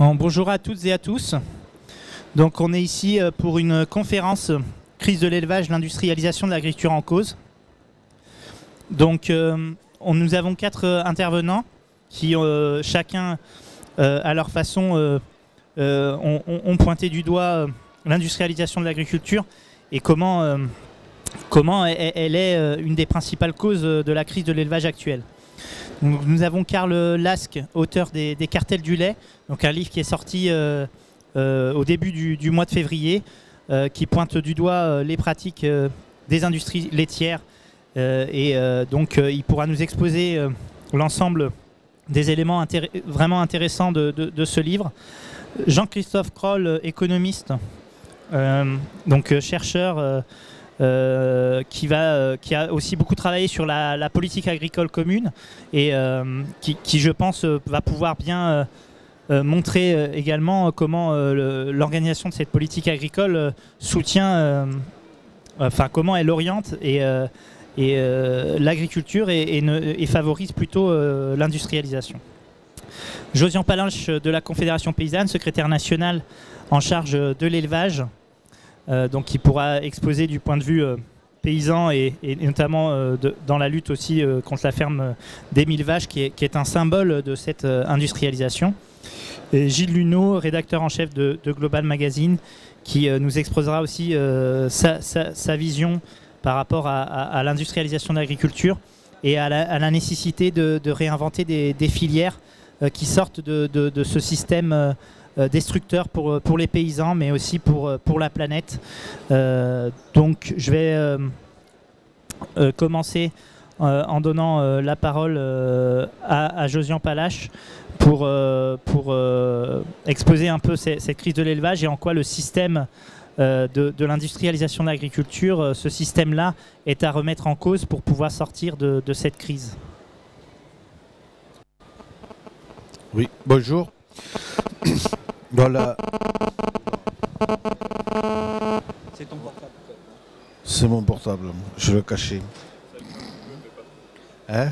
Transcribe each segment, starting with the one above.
Bonjour à toutes et à tous. Donc on est ici pour une conférence crise de l'élevage, l'industrialisation de l'agriculture en cause. Donc nous avons 4 intervenants qui chacun à leur façon ont pointé du doigt l'industrialisation de l'agriculture et comment elle est une des principales causes de la crise de l'élevage actuelle. Donc, nous avons Karl Lask, auteur des Cartels du lait, donc un livre qui est sorti au début du mois de février, qui pointe du doigt les pratiques des industries laitières donc il pourra nous exposer l'ensemble des éléments vraiment intéressants de ce livre. Jean-Christophe Kroll, économiste, donc chercheur, qui a aussi beaucoup travaillé sur la politique agricole commune et qui, je pense, va pouvoir bien montrer également comment l'organisation de cette politique agricole soutient, comment elle oriente l'agriculture et favorise plutôt l'industrialisation. Josian Palinche de la Confédération paysanne, secrétaire national en charge de l'élevage, donc qui pourra exposer du point de vue paysan et notamment dans la lutte aussi contre la ferme des 1000 vaches qui est un symbole de cette industrialisation. Et Gilles Luneau, rédacteur en chef de Global Magazine, qui nous exposera aussi sa vision par rapport à l'industrialisation de l'agriculture et à la nécessité de réinventer des filières qui sortent de ce système destructeur pour les paysans, mais aussi pour la planète. Donc je vais commencer en donnant la parole à Josian Palinche pour exposer un peu cette crise de l'élevage et en quoi le système de l'industrialisation de l'agriculture, ce système-là est à remettre en cause pour pouvoir sortir de cette crise. Oui, bonjour. Voilà. C'est ton portable. C'est mon portable, je le cachais. Hein?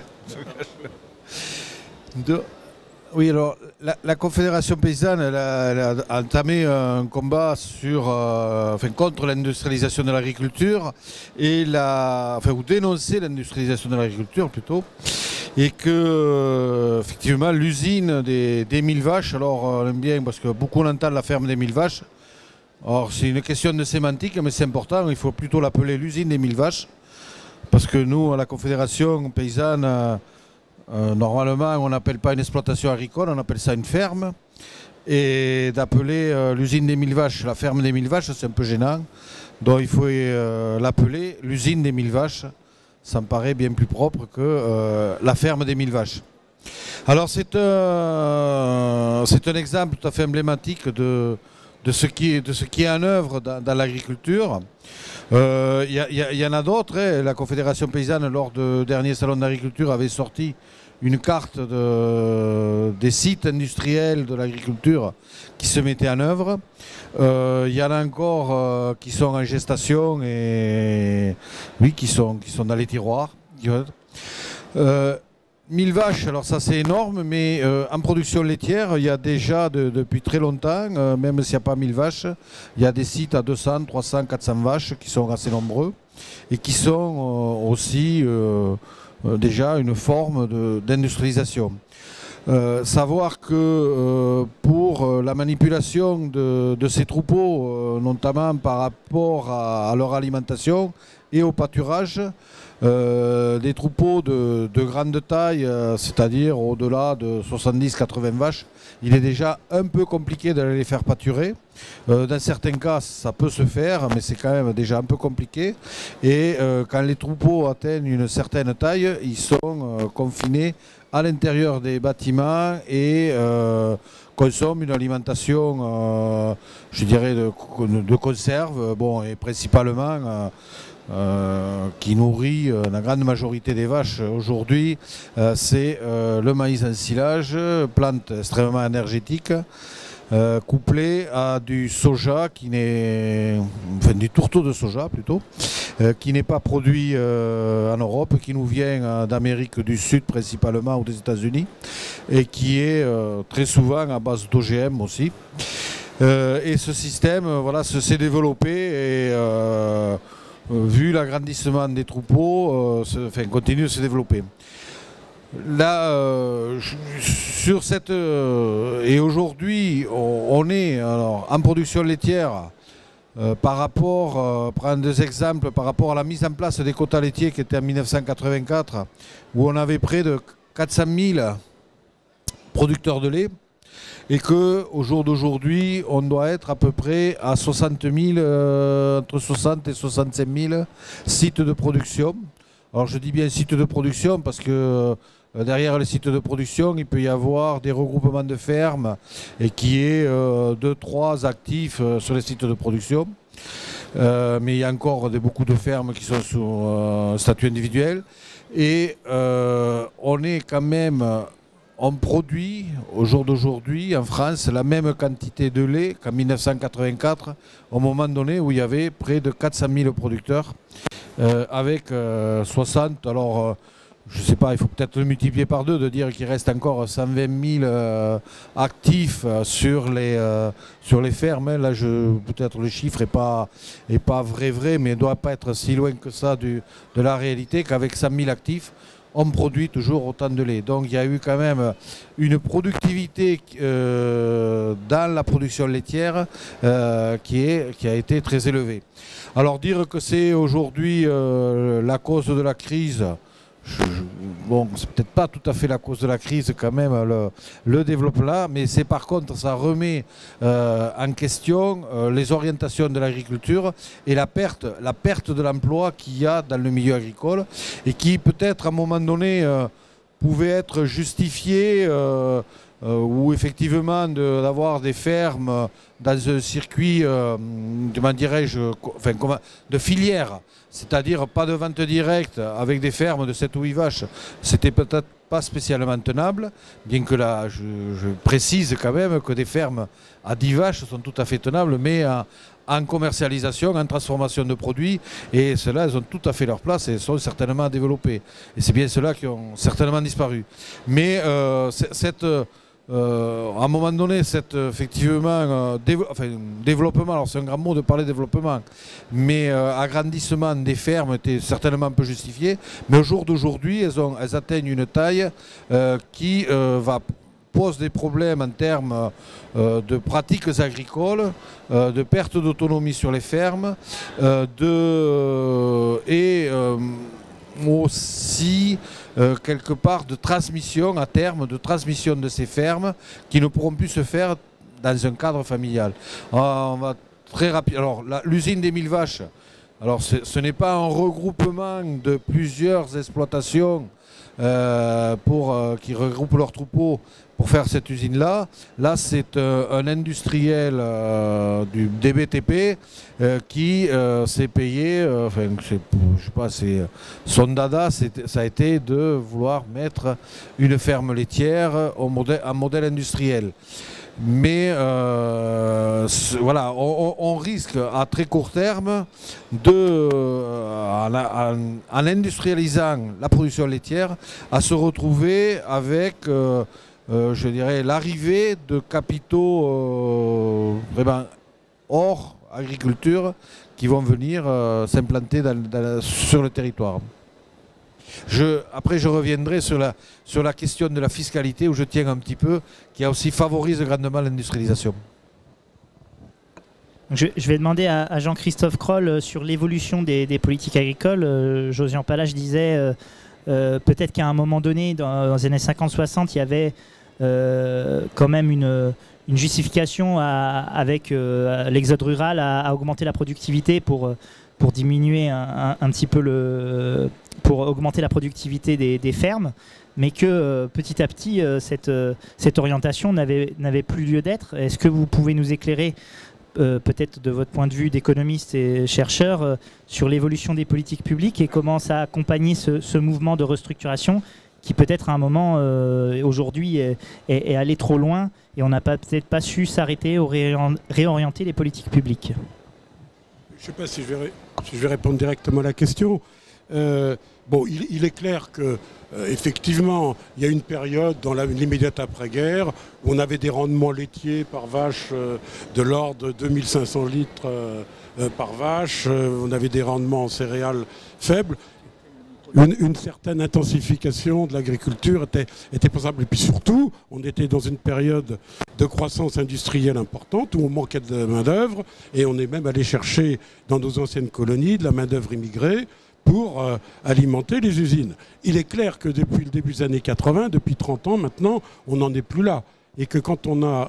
Oui, alors la Confédération paysanne elle a entamé un combat contre l'industrialisation de l'agriculture ou dénoncer l'industrialisation de l'agriculture plutôt. Et que, effectivement, l'usine des 1000 vaches, alors on aime bien parce que beaucoup on entend la ferme des 1000 vaches. Alors c'est une question de sémantique, mais c'est important, il faut plutôt l'appeler l'usine des 1000 vaches. Parce que nous, à la Confédération paysanne, normalement, on n'appelle pas une exploitation agricole, on appelle ça une ferme. Et d'appeler l'usine des 1000 vaches la ferme des 1000 vaches, c'est un peu gênant. Donc il faut l'appeler l'usine des 1000 vaches. Ça me paraît bien plus propre que la ferme des 1000 vaches. Alors c'est un exemple tout à fait emblématique de ce qui est en œuvre dans l'agriculture. Il y en a d'autres. Hein. La Confédération paysanne, lors du dernier salon d'agriculture, avait sorti une carte des sites industriels de l'agriculture qui se mettaient en œuvre. Il y en a encore qui sont en gestation et oui, qui sont dans les tiroirs. 1000 vaches, alors ça c'est énorme, mais en production laitière, il y a déjà depuis très longtemps, même s'il n'y a pas 1000 vaches, il y a des sites à 200, 300, 400 vaches qui sont assez nombreux et qui sont aussi déjà une forme d'industrialisation. Savoir que pour la manipulation de ces troupeaux, notamment par rapport à leur alimentation et au pâturage, des troupeaux de grande taille, c'est-à-dire au-delà de 70-80 vaches, il est déjà un peu compliqué d'aller les faire pâturer. Dans certains cas, ça peut se faire, mais c'est quand même déjà un peu compliqué. Et quand les troupeaux atteignent une certaine taille, ils sont confinés à l'intérieur des bâtiments et consomment une alimentation, je dirais, de conserve, bon, et principalement qui nourrit la grande majorité des vaches aujourd'hui, c'est le maïs en silage, plante extrêmement énergétique, couplé à du soja du tourteau de soja plutôt, qui n'est pas produit en Europe, qui nous vient d'Amérique du Sud principalement ou des États-Unis et qui est très souvent à base d'OGM aussi. Et ce système voilà, s'est développé et vu l'agrandissement des troupeaux, continue de se développer. Là, sur cette et aujourd'hui, on est alors, en production laitière par rapport, prendre deux exemples, par rapport à la mise en place des quotas laitiers qui était en 1984, où on avait près de 400 000 producteurs de lait, et qu'au jour d'aujourd'hui, on doit être à peu près à 60 000, entre 60 et 65 000 sites de production. Alors je dis bien sites de production parce que derrière les sites de production, il peut y avoir des regroupements de fermes et qui est 2-3 actifs sur les sites de production. Mais il y a encore beaucoup de fermes qui sont sous statut individuel. Et on est quand même... On produit au jour d'aujourd'hui en France la même quantité de lait qu'en 1984, au moment donné où il y avait près de 400 000 producteurs, avec 60, alors je ne sais pas, il faut peut-être le multiplier par deux, de dire qu'il reste encore 120 000 actifs sur les fermes. Là, peut-être le chiffre n'est pas vrai, mais il ne doit pas être si loin que ça de la réalité, qu'avec 100 000 actifs, on produit toujours autant de lait. Donc il y a eu quand même une productivité dans la production laitière qui a été très élevée. Alors dire que c'est aujourd'hui la cause de la crise, bon, c'est peut-être pas tout à fait la cause de la crise quand même, le développement, mais c'est par contre, ça remet en question les orientations de l'agriculture et la perte de l'emploi qu'il y a dans le milieu agricole et qui peut-être à un moment donné pouvait être justifiée ou effectivement d'avoir des fermes dans un circuit, comment dirais-je, de filière. C'est-à-dire pas de vente directe avec des fermes de 7 ou 8 vaches, c'était peut-être pas spécialement tenable, bien que là je précise quand même que des fermes à 10 vaches sont tout à fait tenables, mais en commercialisation, en transformation de produits, et ceux-là, elles ont tout à fait leur place et sont certainement développées. Et c'est bien ceux-là qui ont certainement disparu. Mais à un moment donné, effectivement, développement, alors c'est un grand mot de parler développement, mais agrandissement des fermes était certainement un peu justifié. Mais au jour d'aujourd'hui, elles atteignent une taille qui pose des problèmes en termes de pratiques agricoles, de perte d'autonomie sur les fermes, aussi quelque part de transmission à terme, de transmission de ces fermes qui ne pourront plus se faire dans un cadre familial. On va très rapide. Alors l'usine des 1000 vaches, alors ce n'est pas un regroupement de plusieurs exploitations qui regroupent leurs troupeaux pour faire cette usine-là. Là, c'est un industriel des BTP qui s'est payé, je sais pas, son dada, ça a été de vouloir mettre une ferme laitière en modèle industriel. Mais voilà, on risque à très court terme, en industrialisant la production laitière, à se retrouver avec, je dirais, l'arrivée de capitaux vraiment hors agriculture qui vont venir s'implanter sur le territoire. Après, je reviendrai sur la question de la fiscalité, où je tiens un petit peu, qui aussi favorise grandement l'industrialisation. Je vais demander à Jean-Christophe Kroll sur l'évolution des politiques agricoles. Josian Palach disait peut-être qu'à un moment donné, dans les années 50-60, il y avait quand même une justification avec l'exode rural à augmenter la productivité pour diminuer un petit peu pour augmenter la productivité des fermes, mais que petit à petit cette orientation n'avait plus lieu d'être. Est-ce que vous pouvez nous éclairer peut-être de votre point de vue d'économiste et chercheur sur l'évolution des politiques publiques et comment ça a accompagné ce mouvement de restructuration qui peut-être à un moment aujourd'hui est allé trop loin et on n'a peut-être pas su s'arrêter ou réorienter les politiques publiques? Je ne sais pas si je vais répondre directement à la question. Bon, il est clair que effectivement, il y a une période dans l'immédiate après-guerre où on avait des rendements laitiers par vache de l'ordre de 2500 litres par vache. On avait des rendements en céréales faibles. Une certaine intensification de l'agriculture était possible. Et puis surtout, on était dans une période de croissance industrielle importante où on manquait de main-d'œuvre et on est même allé chercher dans nos anciennes colonies de la main-d'œuvre immigrée pour alimenter les usines. Il est clair que depuis le début des années 80, depuis 30 ans maintenant, on n'en est plus là. Et que quand on a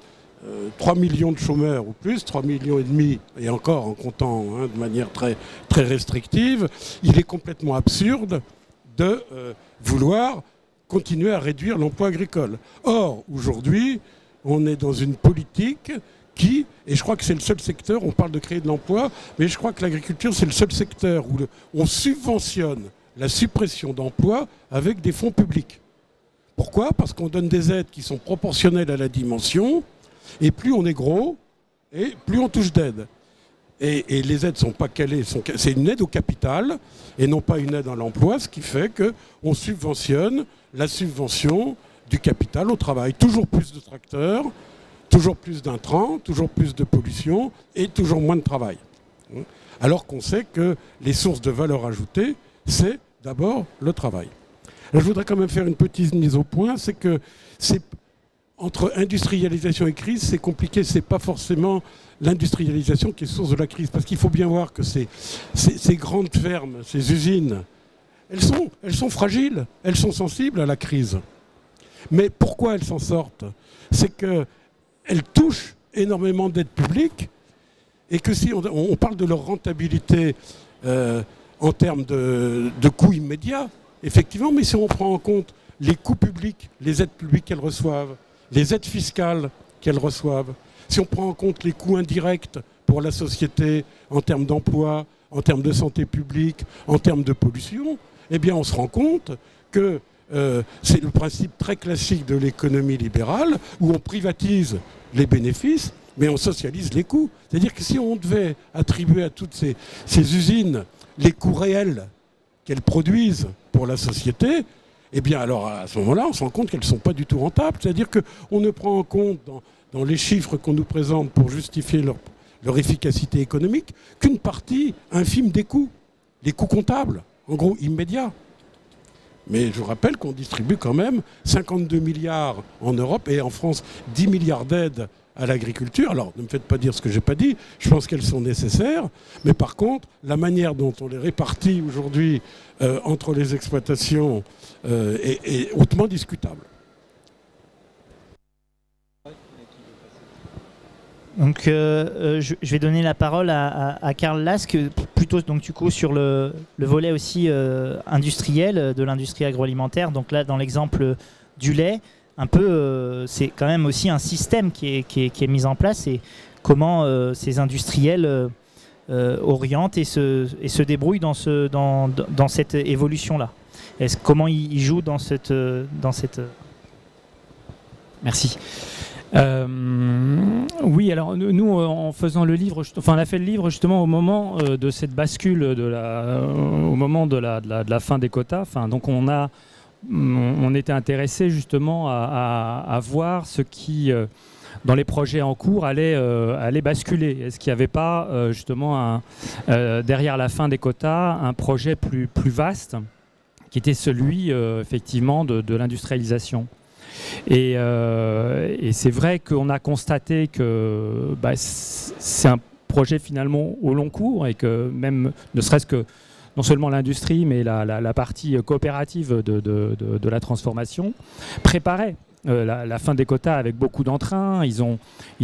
3 millions de chômeurs ou plus, 3,5 millions, et encore en comptant de manière très, très restrictive, il est complètement absurde de vouloir continuer à réduire l'emploi agricole. Or, aujourd'hui, on est dans une politique qui, et je crois que c'est le seul secteur, on parle de créer de l'emploi, mais je crois que l'agriculture, c'est le seul secteur où on subventionne la suppression d'emplois avec des fonds publics. Pourquoi? Parce qu'on donne des aides qui sont proportionnelles à la dimension, et plus on est gros, et plus on touche d'aide. Et les aides ne sont pas calées, c'est une aide au capital, et non pas une aide à l'emploi, ce qui fait qu'on subventionne la subvention du capital au travail. Toujours plus de tracteurs, toujours plus d'intrants, toujours plus de pollution et toujours moins de travail. Alors qu'on sait que les sources de valeur ajoutée, c'est d'abord le travail. Alors, je voudrais quand même faire une petite mise au point, c'est que entre industrialisation et crise, c'est compliqué, c'est pas forcément l'industrialisation qui est source de la crise. Parce qu'il faut bien voir que ces grandes fermes, ces usines, elles sont fragiles, elles sont sensibles à la crise. Mais pourquoi elles s'en sortent? C'est que elles touchent énormément d'aides publiques et que si on parle de leur rentabilité en termes de coûts immédiats, effectivement, mais si on prend en compte les coûts publics, les aides publiques qu'elles reçoivent, les aides fiscales qu'elles reçoivent, si on prend en compte les coûts indirects pour la société en termes d'emploi, en termes de santé publique, en termes de pollution, eh bien on se rend compte que c'est le principe très classique de l'économie libérale où on privatise les bénéfices, mais on socialise les coûts. C'est-à-dire que si on devait attribuer à toutes ces usines les coûts réels qu'elles produisent pour la société, eh bien alors à ce moment-là, on se rend compte qu'elles ne sont pas du tout rentables. C'est-à-dire qu'on ne prend en compte dans les chiffres qu'on nous présente pour justifier leur efficacité économique qu'une partie infime des coûts, les coûts comptables, en gros immédiats. Mais je vous rappelle qu'on distribue quand même 52 milliards en Europe et en France 10 milliards d'aides à l'agriculture. Alors ne me faites pas dire ce que je n'ai pas dit, je pense qu'elles sont nécessaires, mais par contre, la manière dont on les répartit aujourd'hui entre les exploitations est hautement discutable. Donc je vais donner la parole à Karl Lask, plutôt donc du coup sur le volet aussi industriel de l'industrie agroalimentaire. Donc là, dans l'exemple du lait, un peu, c'est quand même aussi un système qui est mis en place et comment ces industriels orientent et se débrouillent dans cette évolution-là. Comment ils jouent dans cette... Merci. Oui, alors nous, en faisant le livre, on a fait le livre justement au moment de cette bascule, au moment de la fin des quotas. Donc on était intéressé justement à voir ce qui, dans les projets en cours, allait basculer. Est-ce qu'il n'y avait pas justement derrière la fin des quotas un projet plus vaste qui était celui effectivement de l'industrialisation. Et c'est vrai qu'on a constaté que c'est un projet finalement au long cours et que même, ne serait-ce que non seulement l'industrie, mais la partie coopérative de la transformation préparait la fin des quotas avec beaucoup d'entrain. Ils ont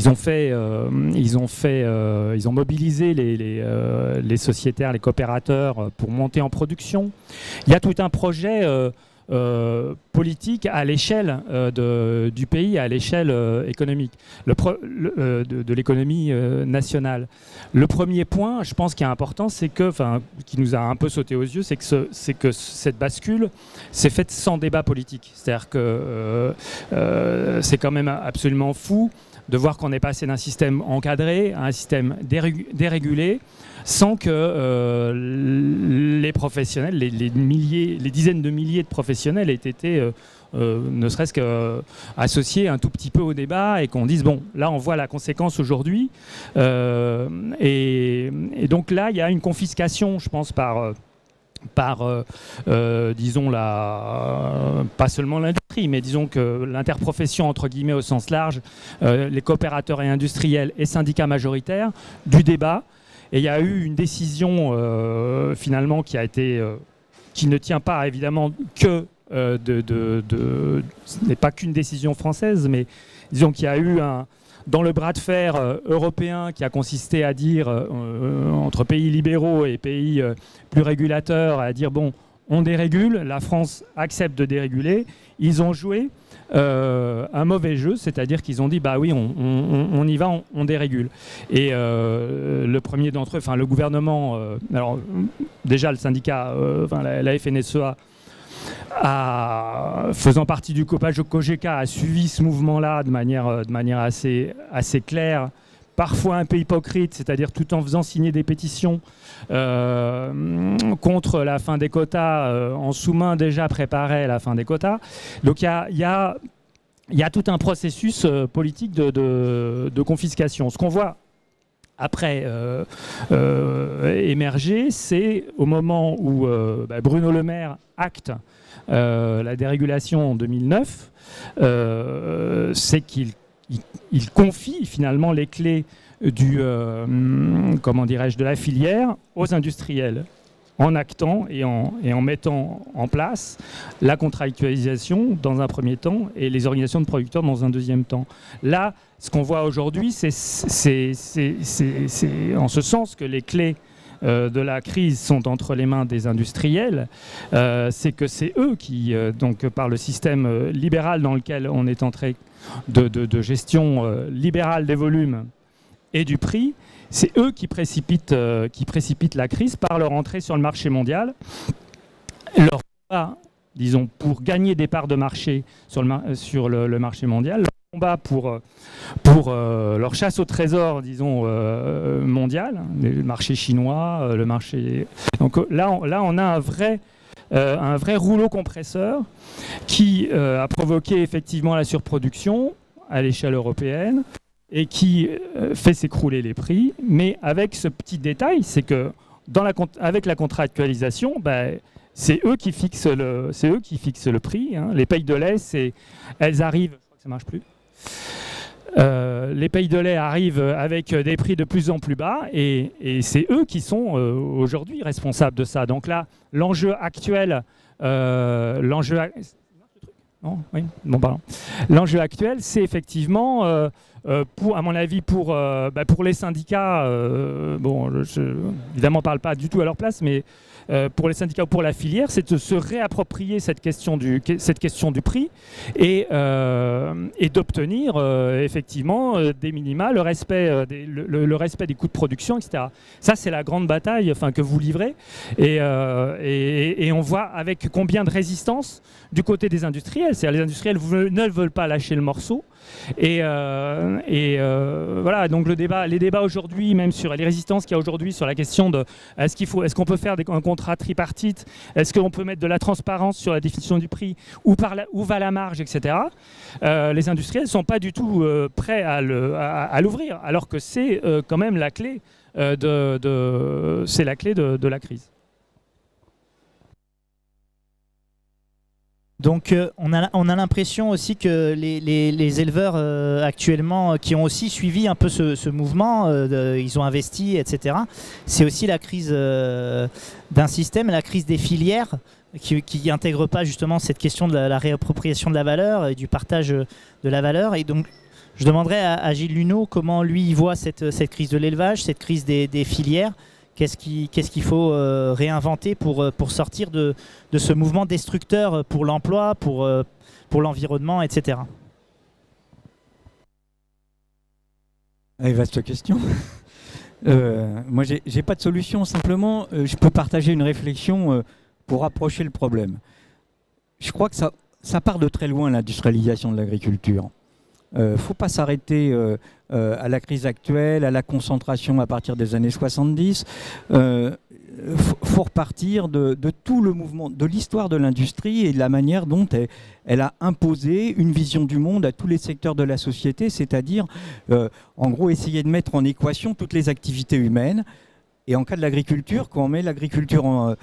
mobilisé les sociétaires, les coopérateurs pour monter en production. Il y a tout un projet politique à l'échelle du pays, à l'échelle économique, de l'économie nationale. Le premier point, je pense, qui est important, c'est que, qui nous a un peu sauté aux yeux, c'est que cette bascule s'est faite sans débat politique. C'est-à-dire que c'est quand même absolument fou de voir qu'on est passé d'un système encadré à un système dérégulé, sans que les professionnels, les dizaines de milliers de professionnels aient été ne serait-ce qu'associés un tout petit peu au débat, et qu'on dise, bon, là on voit la conséquence aujourd'hui, et donc là il y a une confiscation, je pense, disons, pas seulement l'industrie, mais disons que l'interprofession, entre guillemets, au sens large, les coopérateurs et industriels et syndicats majoritaires, du débat. Et il y a eu une décision, finalement, qui ne tient pas, évidemment, que ce n'est pas qu'une décision française, mais disons qu'il y a eu dans le bras de fer européen qui a consisté à dire, entre pays libéraux et pays plus régulateurs, à dire, bon, on dérégule, la France accepte de déréguler. Ils ont joué un mauvais jeu, c'est-à-dire qu'ils ont dit, bah oui, on y va, on dérégule. Et le premier d'entre eux, le gouvernement, alors déjà le syndicat, la FNSEA, faisant partie du COPAGE-COGECA, a suivi ce mouvement-là de manière assez claire, parfois un peu hypocrite, c'est-à-dire tout en faisant signer des pétitions contre la fin des quotas, en sous-main déjà préparait la fin des quotas. Donc il y a tout un processus politique de confiscation. Ce qu'on voit après émerger, c'est au moment où Bruno Le Maire acte la dérégulation en 2009, c'est qu'il confie finalement les clés de la filière aux industriels, en actant et en mettant en place la contractualisation dans un premier temps et les organisations de producteurs dans un deuxième temps. Là, ce qu'on voit aujourd'hui, c'est en ce sens que les clés de la crise sont entre les mains des industriels, c'est que c'est eux qui, donc par le système libéral dans lequel on est entré, de gestion libérale des volumes et du prix, c'est eux qui précipitent la crise par leur entrée sur le marché mondial. Leur combat, disons, pour gagner des parts de marché sur le marché mondial, leur combat pour leur chasse au trésor, disons, mondial, le marché chinois, le marché... Donc là, on a un vrai rouleau compresseur qui a provoqué effectivement la surproduction à l'échelle européenne, et qui fait s'écrouler les prix, mais avec ce petit détail, c'est que avec la contractualisation, c'est eux qui fixent le prix. Hein. Les payes de lait, elles arrivent, je crois que ça marche plus. Les payes de lait arrivent avec des prix de plus en plus bas, et c'est eux qui sont aujourd'hui responsables de ça. Donc là, l'enjeu actuel, l'enjeu actuel, c'est effectivement, à mon avis, pour les syndicats, évidemment, on ne parle pas du tout à leur place, mais pour les syndicats ou pour la filière, c'est de se réapproprier cette question du prix et d'obtenir effectivement des minima, le respect des coûts de production, etc. Ça, c'est la grande bataille que vous livrez, et on voit avec combien de résistance du côté des industriels. C'est-à-dire les industriels ne veulent pas lâcher le morceau. Voilà, donc les débats aujourd'hui, même sur les résistances qu'il y a aujourd'hui sur la question de est-ce qu'on peut faire un contrat tripartite, est-ce qu'on peut mettre de la transparence sur la définition du prix, où va la marge, etc. Les industriels ne sont pas du tout prêts à l'ouvrir, alors que c'est quand même la clé de la crise. Donc on a l'impression aussi que les éleveurs actuellement qui ont aussi suivi un peu ce mouvement, ils ont investi, etc. C'est aussi la crise d'un système, la crise des filières qui n'intègre pas justement cette question de la réappropriation de la valeur et du partage de la valeur. Et donc je demanderais à Gilles Luneau comment lui il voit cette crise de l'élevage, cette crise des filières qu'est-ce qu'il faut réinventer pour sortir de ce mouvement destructeur pour l'emploi, pour l'environnement, etc. Vaste question. Moi, j'ai pas de solution. Simplement, je peux partager une réflexion pour approcher le problème. Je crois que ça part de très loin, l'industrialisation de l'agriculture. Faut pas s'arrêter à la crise actuelle, à la concentration à partir des années 70. Faut repartir de tout le mouvement, de l'histoire de l'industrie et de la manière dont elle a imposé une vision du monde à tous les secteurs de la société, c'est-à-dire, en gros, essayer de mettre en équation toutes les activités humaines. Et en cas de l'agriculture, quand on met l'agriculture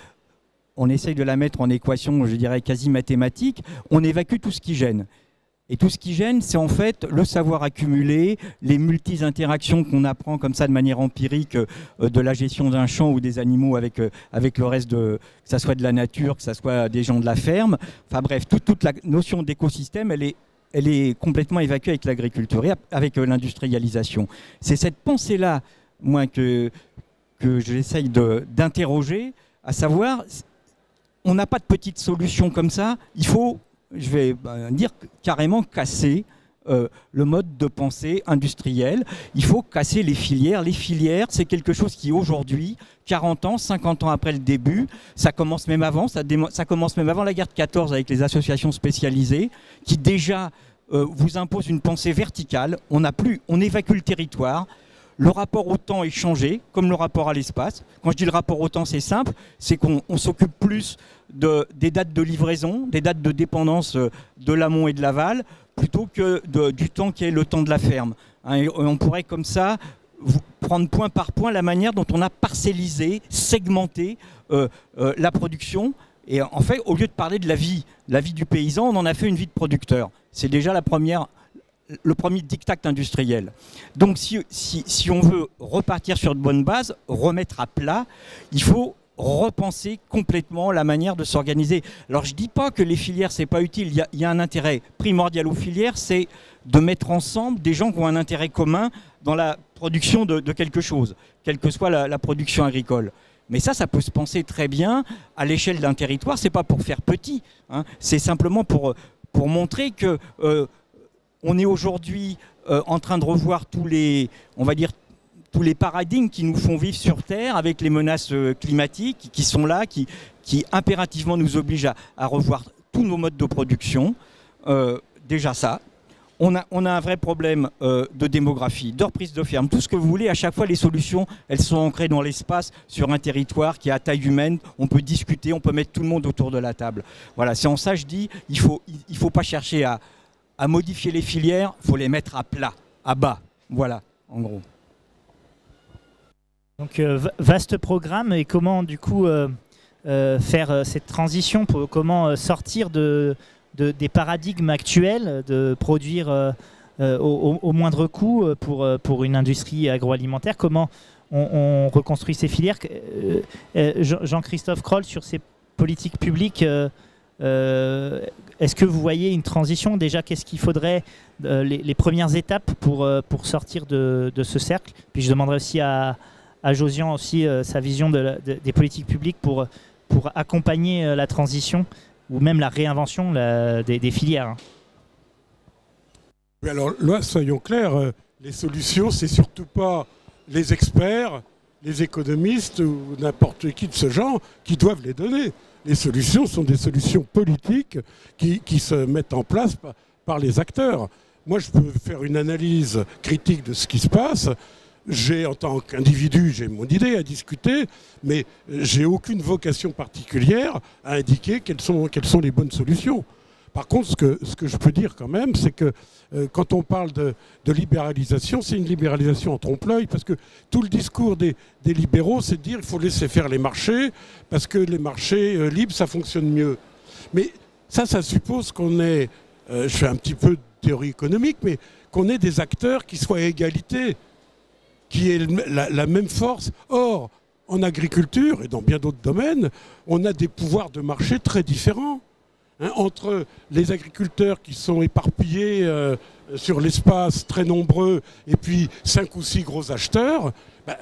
on essaye de la mettre en équation, je dirais, quasi mathématique, on évacue tout ce qui gêne. Et tout ce qui gêne, c'est en fait le savoir accumulé, les multi-interactions qu'on apprend comme ça de manière empirique de la gestion d'un champ ou des animaux avec le reste, que ça soit de la nature, que ça soit des gens de la ferme. Enfin bref, toute la notion d'écosystème, elle est complètement évacuée avec l'agriculture et avec l'industrialisation. C'est cette pensée-là, moi, que j'essaye d'interroger, à savoir, on n'a pas de petite solution comme ça, il faut... je vais dire carrément casser le mode de pensée industriel. Il faut casser les filières. Les filières, c'est quelque chose qui aujourd'hui, 40 ans, 50 ans après le début, ça commence même avant, ça commence même avant la guerre de 14 avec les associations spécialisées, qui déjà vous imposent une pensée verticale. On évacue le territoire. Le rapport au temps est changé, comme le rapport à l'espace. Quand je dis le rapport au temps, c'est simple, c'est qu'on s'occupe plus des dates de livraison, des dates de dépendance de l'amont et de l'aval, plutôt que du temps qui est le temps de la ferme. Et on pourrait comme ça prendre point par point la manière dont on a parcellisé, segmenté la production. Et en fait, au lieu de parler de la vie du paysan, on en a fait une vie de producteur. C'est déjà le premier diktat industriel. Donc si on veut repartir sur de bonnes bases, remettre à plat, il faut repenser complètement la manière de s'organiser. Alors je ne dis pas que les filières, c'est pas utile. Il y a un intérêt primordial aux filières, c'est de mettre ensemble des gens qui ont un intérêt commun dans la production de quelque chose, quelle que soit la production agricole. Mais ça peut se penser très bien à l'échelle d'un territoire. C'est pas pour faire petit, hein. C'est simplement pour montrer que on est aujourd'hui en train de revoir tous les paradigmes qui nous font vivre sur Terre avec les menaces climatiques qui sont là, qui impérativement nous obligent à revoir tous nos modes de production. Déjà ça. On a un vrai problème de démographie, de reprise de ferme, tout ce que vous voulez. À chaque fois, les solutions, elles sont ancrées dans l'espace, sur un territoire qui est à taille humaine. On peut discuter, on peut mettre tout le monde autour de la table. Voilà, c'est en ça je dis, il faut pas chercher à modifier les filières, il faut les mettre à plat, à bas. Voilà, en gros. Donc, vaste programme. Et comment, du coup, faire cette transition, comment sortir des paradigmes actuels, de produire au moindre coût pour une industrie agroalimentaire? Comment on reconstruit ces filières? Jean-Christophe Kroll, sur ces politiques publiques, est-ce que vous voyez une transition? Déjà, qu'est-ce qu'il faudrait, les premières étapes pour sortir de ce cercle? Puis je demanderai aussi à Josian aussi sa vision des politiques publiques pour accompagner la transition ou même la réinvention des filières. Mais alors là, soyons clairs, les solutions, c'est surtout pas les experts, les économistes ou n'importe qui de ce genre qui doivent les donner. Les solutions sont des solutions politiques qui se mettent en place par les acteurs. Moi, je peux faire une analyse critique de ce qui se passe. En tant qu'individu, j'ai mon idée à discuter, mais j'ai aucune vocation particulière à indiquer quelles sont les bonnes solutions. Par contre, ce que je peux dire quand même, c'est que quand on parle de libéralisation, c'est une libéralisation en trompe-l'œil, parce que tout le discours des libéraux, c'est de dire qu'il faut laisser faire les marchés, parce que les marchés libres, ça fonctionne mieux. Mais ça suppose qu'on ait, je fais un petit peu de théorie économique, mais qu'on ait des acteurs qui soient à égalité, qui aient la même force. Or, en agriculture et dans bien d'autres domaines, on a des pouvoirs de marché très différents. Entre les agriculteurs qui sont éparpillés sur l'espace, très nombreux, et puis 5 ou 6 gros acheteurs,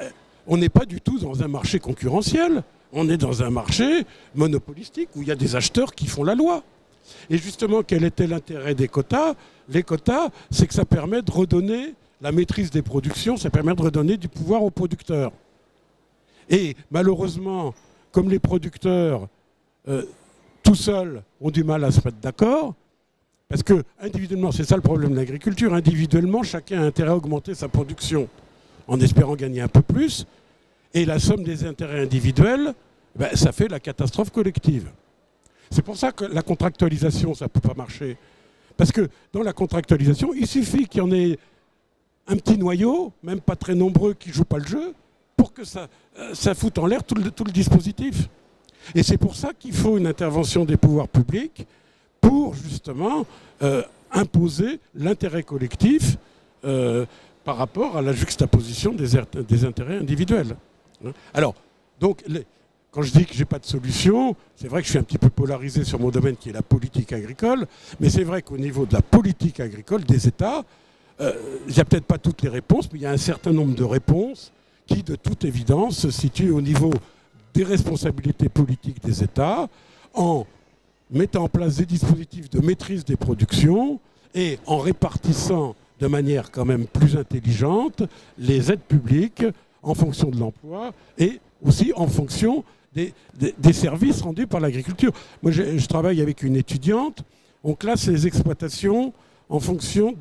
on n'est pas du tout dans un marché concurrentiel, on est dans un marché monopolistique où il y a des acheteurs qui font la loi. Et justement, quel était l'intérêt des quotas? Les quotas, c'est que ça permet de redonner la maîtrise des productions, ça permet de redonner du pouvoir aux producteurs. Et malheureusement, comme les producteurs tout seuls ont du mal à se mettre d'accord, parce que individuellement, c'est ça le problème de l'agriculture, individuellement, chacun a intérêt à augmenter sa production en espérant gagner un peu plus, et la somme des intérêts individuels, ben, ça fait la catastrophe collective. C'est pour ça que la contractualisation, ça ne peut pas marcher. Parce que dans la contractualisation, il suffit qu'il y en ait un petit noyau, même pas très nombreux, qui ne jouent pas le jeu, pour que ça foute en l'air tout le dispositif. Et c'est pour ça qu'il faut une intervention des pouvoirs publics pour justement imposer l'intérêt collectif par rapport à la juxtaposition des intérêts individuels. Alors, donc, quand je dis que je n'ai pas de solution, c'est vrai que je suis un petit peu polarisé sur mon domaine qui est la politique agricole, mais c'est vrai qu'au niveau de la politique agricole des États, il n'y a peut-être pas toutes les réponses, mais il y a un certain nombre de réponses qui, de toute évidence, se situent au niveau des responsabilités politiques des États, en mettant en place des dispositifs de maîtrise des productions et en répartissant de manière quand même plus intelligente les aides publiques en fonction de l'emploi et aussi en fonction des services rendus par l'agriculture. Moi, je travaille avec une étudiante, on classe les exploitations en fonction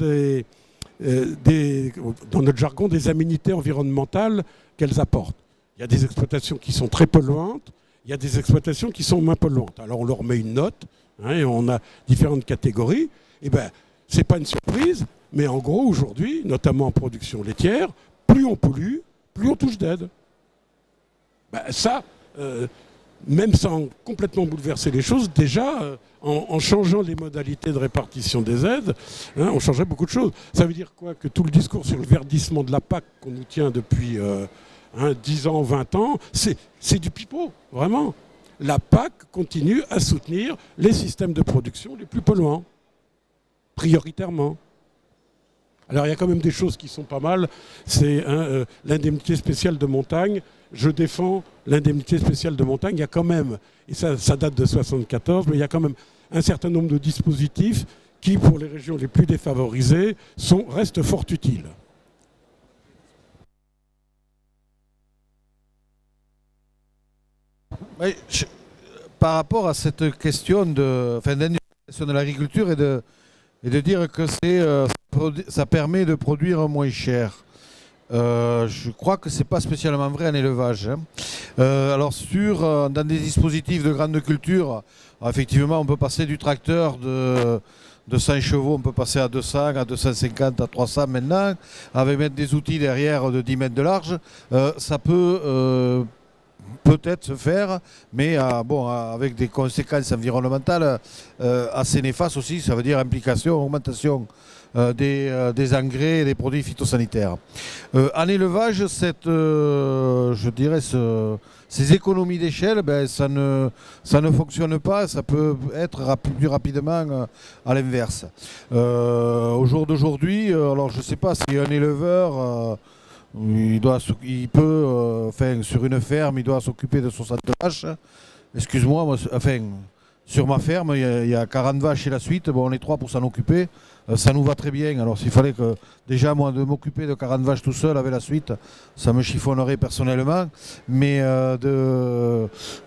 dans notre jargon, des aménités environnementales qu'elles apportent. Il y a des exploitations qui sont très polluantes, il y a des exploitations qui sont moins polluantes. Alors on leur met une note, hein, et on a différentes catégories. Et ben, c'est pas une surprise, mais en gros aujourd'hui, notamment en production laitière, plus on pollue, plus on touche d'aide. Ben, ça, même sans complètement bouleverser les choses, déjà en changeant les modalités de répartition des aides, hein, on changerait beaucoup de choses. Ça veut dire quoi? Que tout le discours sur le verdissement de la PAC qu'on nous tient depuis 10 ans, 20 ans, c'est du pipeau, vraiment. La PAC continue à soutenir les systèmes de production les plus polluants, prioritairement. Alors il y a quand même des choses qui sont pas mal, c'est l'indemnité spéciale de montagne. Je défends l'indemnité spéciale de montagne. Il y a quand même, et ça date de 1974, mais il y a quand même un certain nombre de dispositifs qui, pour les régions les plus défavorisées, restent fort utiles. Oui, par rapport à cette question d'industrialisation de l'agriculture et de dire que ça permet de produire moins cher. Je crois que ce n'est pas spécialement vrai en élevage. Hein. Alors dans des dispositifs de grande culture, effectivement on peut passer du tracteur de 100 chevaux, on peut passer à 200, à 250, à 300 maintenant, avec mettre des outils derrière de 10 mètres de large. Ça peut peut-être se faire, mais avec des conséquences environnementales assez néfastes aussi, ça veut dire implication, augmentation des engrais et des produits phytosanitaires. En élevage, je dirais ces économies d'échelle, ça ne fonctionne pas, ça peut être plus rapidement à l'inverse. Au jour d'aujourd'hui, alors je ne sais pas si un éleveur sur une ferme, il doit s'occuper de 60 vaches. Excuse-moi, sur ma ferme, il y a 40 vaches et la suite. Bon, on est 3 pour s'en occuper. Ça nous va très bien. Alors, s'il fallait que, déjà, moi, de m'occuper de 40 vaches tout seul avec la suite, ça me chiffonnerait personnellement. Mais de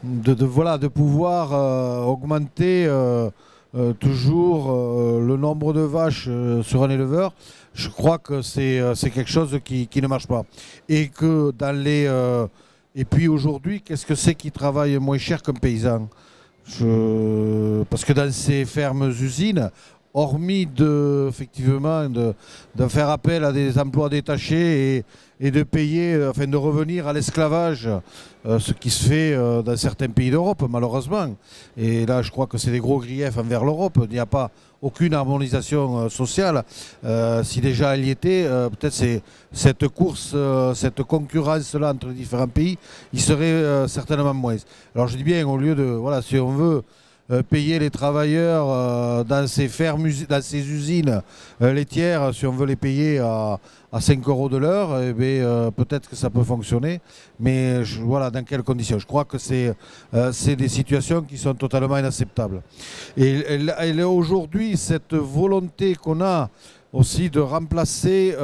pouvoir augmenter toujours le nombre de vaches sur un éleveur, je crois que c'est quelque chose qui ne marche pas. Et que et puis aujourd'hui, qu'est-ce que c'est qui travaille moins cher qu'un paysan? Parce que dans ces fermes-usines, hormis de faire appel à des emplois détachés et de payer, de revenir à l'esclavage, ce qui se fait dans certains pays d'Europe, malheureusement. Et là, je crois que c'est des gros griefs envers l'Europe. Il n'y a pas aucune harmonisation sociale. Si déjà elle y était, peut-être cette course, cette concurrence-là entre les différents pays, il serait certainement moins. Alors je dis bien, au lieu de, si on veut payer les travailleurs dans ces fermes, dans ces usines laitières, si on veut les payer à 5 € de l'heure, peut-être que ça peut fonctionner. Mais voilà, dans quelles conditions? Je crois que c'est des situations qui sont totalement inacceptables. Et aujourd'hui, cette volonté qu'on a aussi de remplacer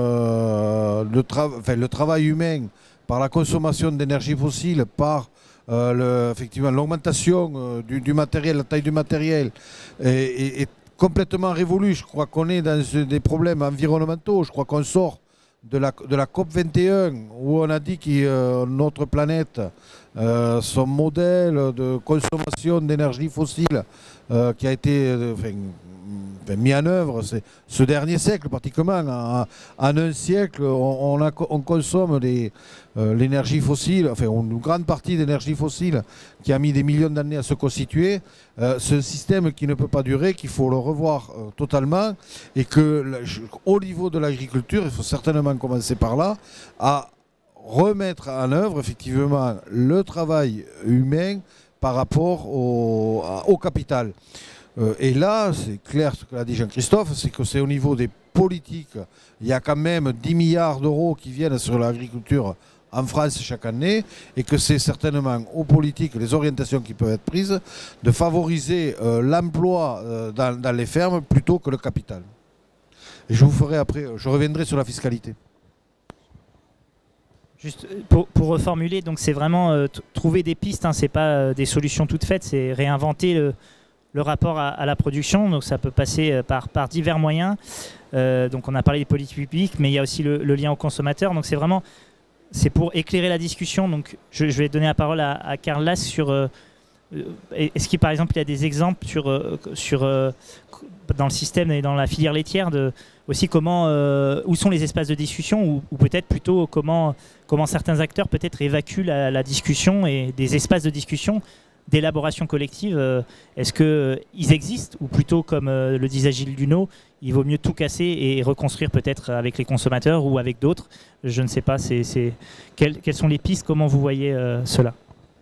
le travail humain par la consommation d'énergie fossile, par effectivement l'augmentation du matériel, la taille du matériel est complètement révolue. Je crois qu'on est dans des problèmes environnementaux. Je crois qu'on sort de la COP 21 où on a dit que notre planète, son modèle de consommation d'énergie fossile qui a été mis en œuvre ce dernier siècle pratiquement. En un siècle, on consomme l'énergie fossile, enfin une grande partie d'énergie fossile qui a mis des millions d'années à se constituer. Ce système qui ne peut pas durer, qu'il faut le revoir totalement, et qu'au niveau de l'agriculture, il faut certainement commencer par là, à remettre en œuvre effectivement le travail humain par rapport au capital. Et là, c'est clair ce que l'a dit Jean-Christophe, c'est que c'est au niveau des politiques. Il y a quand même 10 milliards d'euros qui viennent sur l'agriculture en France chaque année, et que c'est certainement aux politiques, les orientations qui peuvent être prises, de favoriser l'emploi dans les fermes plutôt que le capital. Et je vous ferai après, je reviendrai sur la fiscalité. Juste pour reformuler, donc c'est vraiment trouver des pistes, hein, c'est pas des solutions toutes faites, c'est réinventer le rapport à la production. Donc ça peut passer par divers moyens. Donc on a parlé des politiques publiques, mais il y a aussi le lien au consommateur. Donc c'est pour éclairer la discussion. Donc je vais donner la parole à Karl Lass sur est-ce qu'il par exemple il y a des exemples dans le système et dans la filière laitière aussi où sont les espaces de discussion, ou peut-être plutôt comment certains acteurs peut-être évacuent la discussion, et des espaces de discussion, d'élaboration collective, est-ce qu'ils existent, ou plutôt comme le disait Gilles Duneau, il vaut mieux tout casser et reconstruire peut-être avec les consommateurs ou avec d'autres? Je ne sais pas, quelles sont les pistes, comment vous voyez cela?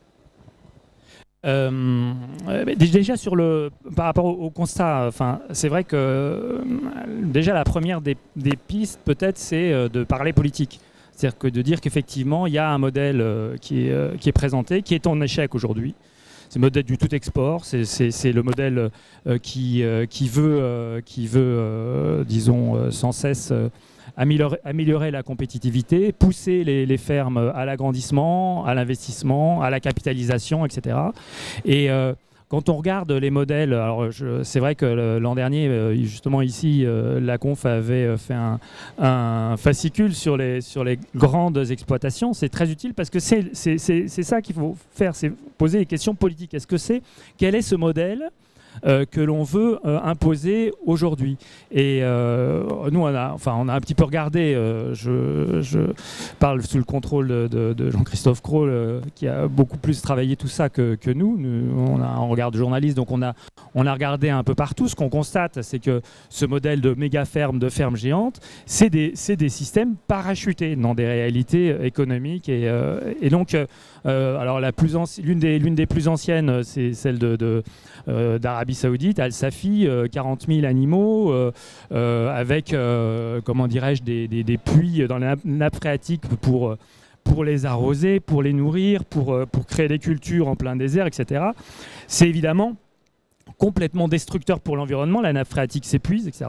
Déjà par rapport au constat, c'est vrai que déjà la première des pistes peut-être c'est de parler politique. C'est-à-dire que de dire qu'effectivement il y a un modèle qui est présenté, qui est en échec aujourd'hui. C'est le modèle du tout export, c'est le modèle qui veut disons, sans cesse améliorer la compétitivité, pousser les fermes à l'agrandissement, à l'investissement, à la capitalisation, etc. Et quand on regarde les modèles, alors c'est vrai que l'an dernier, justement ici, la conf avait fait un fascicule sur les grandes exploitations. C'est très utile parce que c'est ça qu'il faut faire, c'est poser des questions politiques. Quel est ce modèle que l'on veut imposer aujourd'hui? Et nous, on a un petit peu regardé, je parle sous le contrôle de Jean-Christophe Cros, qui a beaucoup plus travaillé tout ça que nous. On regarde journaliste, donc on a regardé un peu partout. Ce qu'on constate, c'est que ce modèle de méga ferme, de ferme géante, c'est des systèmes parachutés dans des réalités économiques. Et donc, alors l'une des plus anciennes, c'est celle d'Arabie Saoudite, Al Safi, 40 000 animaux, avec, comment dirais-je, des puits dans la nappe phréatique pour les arroser, pour les nourrir, pour créer des cultures en plein désert, etc. C'est évidemment complètement destructeur pour l'environnement, la nappe phréatique s'épuise, etc.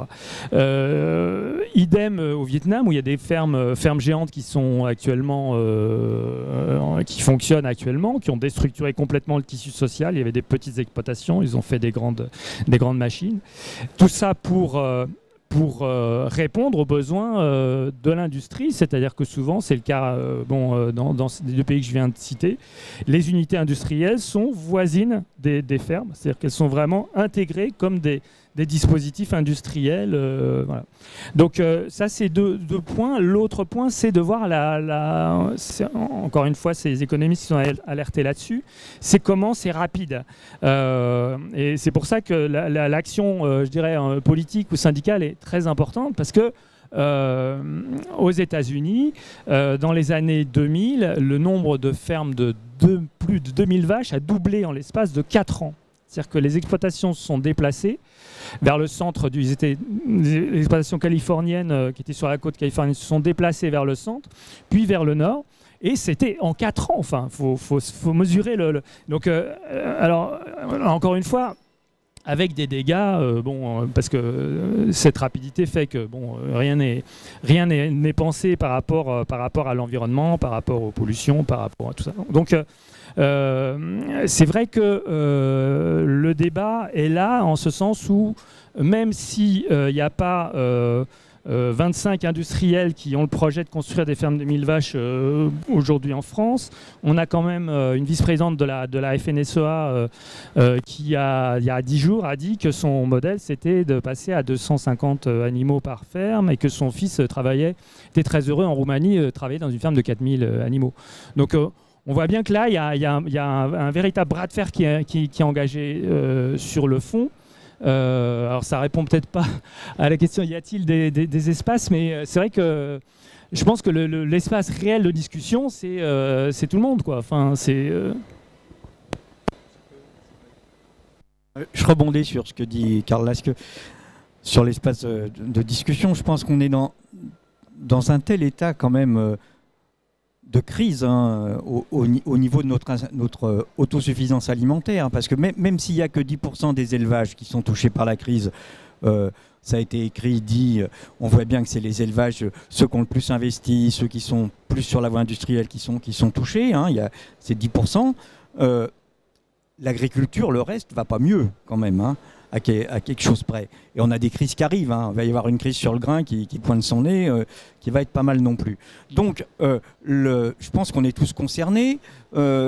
Idem au Vietnam, où il y a des fermes géantes qui sont actuellement, qui fonctionnent actuellement, qui ont déstructuré complètement le tissu social. Il y avait des petites exploitations, ils ont fait des grandes machines. Tout ça pour répondre aux besoins de l'industrie, c'est-à-dire que souvent, c'est le cas dans les deux pays que je viens de citer, les unités industrielles sont voisines des fermes, c'est-à-dire qu'elles sont vraiment intégrées comme des dispositifs industriels. Voilà. Donc ça, c'est deux points. L'autre point, c'est de voir, encore une fois, ces économistes qui sont alertés là-dessus, c'est comment c'est rapide. Et c'est pour ça que l'action, je dirais, politique ou syndicale est très importante, parce que aux États-Unis, dans les années 2000, le nombre de fermes de plus de 2000 vaches a doublé en l'espace de 4 ans. C'est-à-dire que les exploitations se sont déplacées vers le centre. Les exploitations californiennes qui étaient sur la côte californienne se sont déplacées vers le centre, puis vers le nord. Et c'était en 4 ans. Enfin, faut mesurer Donc, alors, encore une fois, avec des dégâts, parce que cette rapidité fait que rien n'est pensé par rapport à l'environnement, par rapport aux pollutions, par rapport à tout ça. Donc c'est vrai que le débat est là en ce sens où même s'il n'y a pas 25 industriels qui ont le projet de construire des fermes de 1000 vaches aujourd'hui en France. On a quand même une vice-présidente de la FNSEA qui, il y a 10 jours, a dit que son modèle, c'était de passer à 250 animaux par ferme et que son fils était très heureux en Roumanie, travailler dans une ferme de 4000 animaux. Donc, on voit bien que là, il y a un véritable bras de fer qui est engagé sur le fond. Alors ça répond peut-être pas à la question y a-t-il des espaces, mais c'est vrai que je pense que l'espace réel de discussion c'est tout le monde, quoi. Enfin, Je rebondis sur ce que dit Karl Laske sur l'espace de discussion. Je pense qu'on est dans un tel état quand même de crise au niveau de notre autosuffisance alimentaire, parce que même s'il n'y a que 10% des élevages qui sont touchés par la crise, ça a été écrit, dit, on voit bien que c'est les élevages, ceux qui ont le plus investi, ceux qui sont plus sur la voie industrielle qui sont touchés, c'est 10%. L'agriculture, le reste, ne va pas mieux quand même, à quelque chose près. Et on a des crises qui arrivent. Il va y avoir une crise sur le grain qui pointe son nez, qui va être pas mal non plus. Donc, je pense qu'on est tous concernés. Je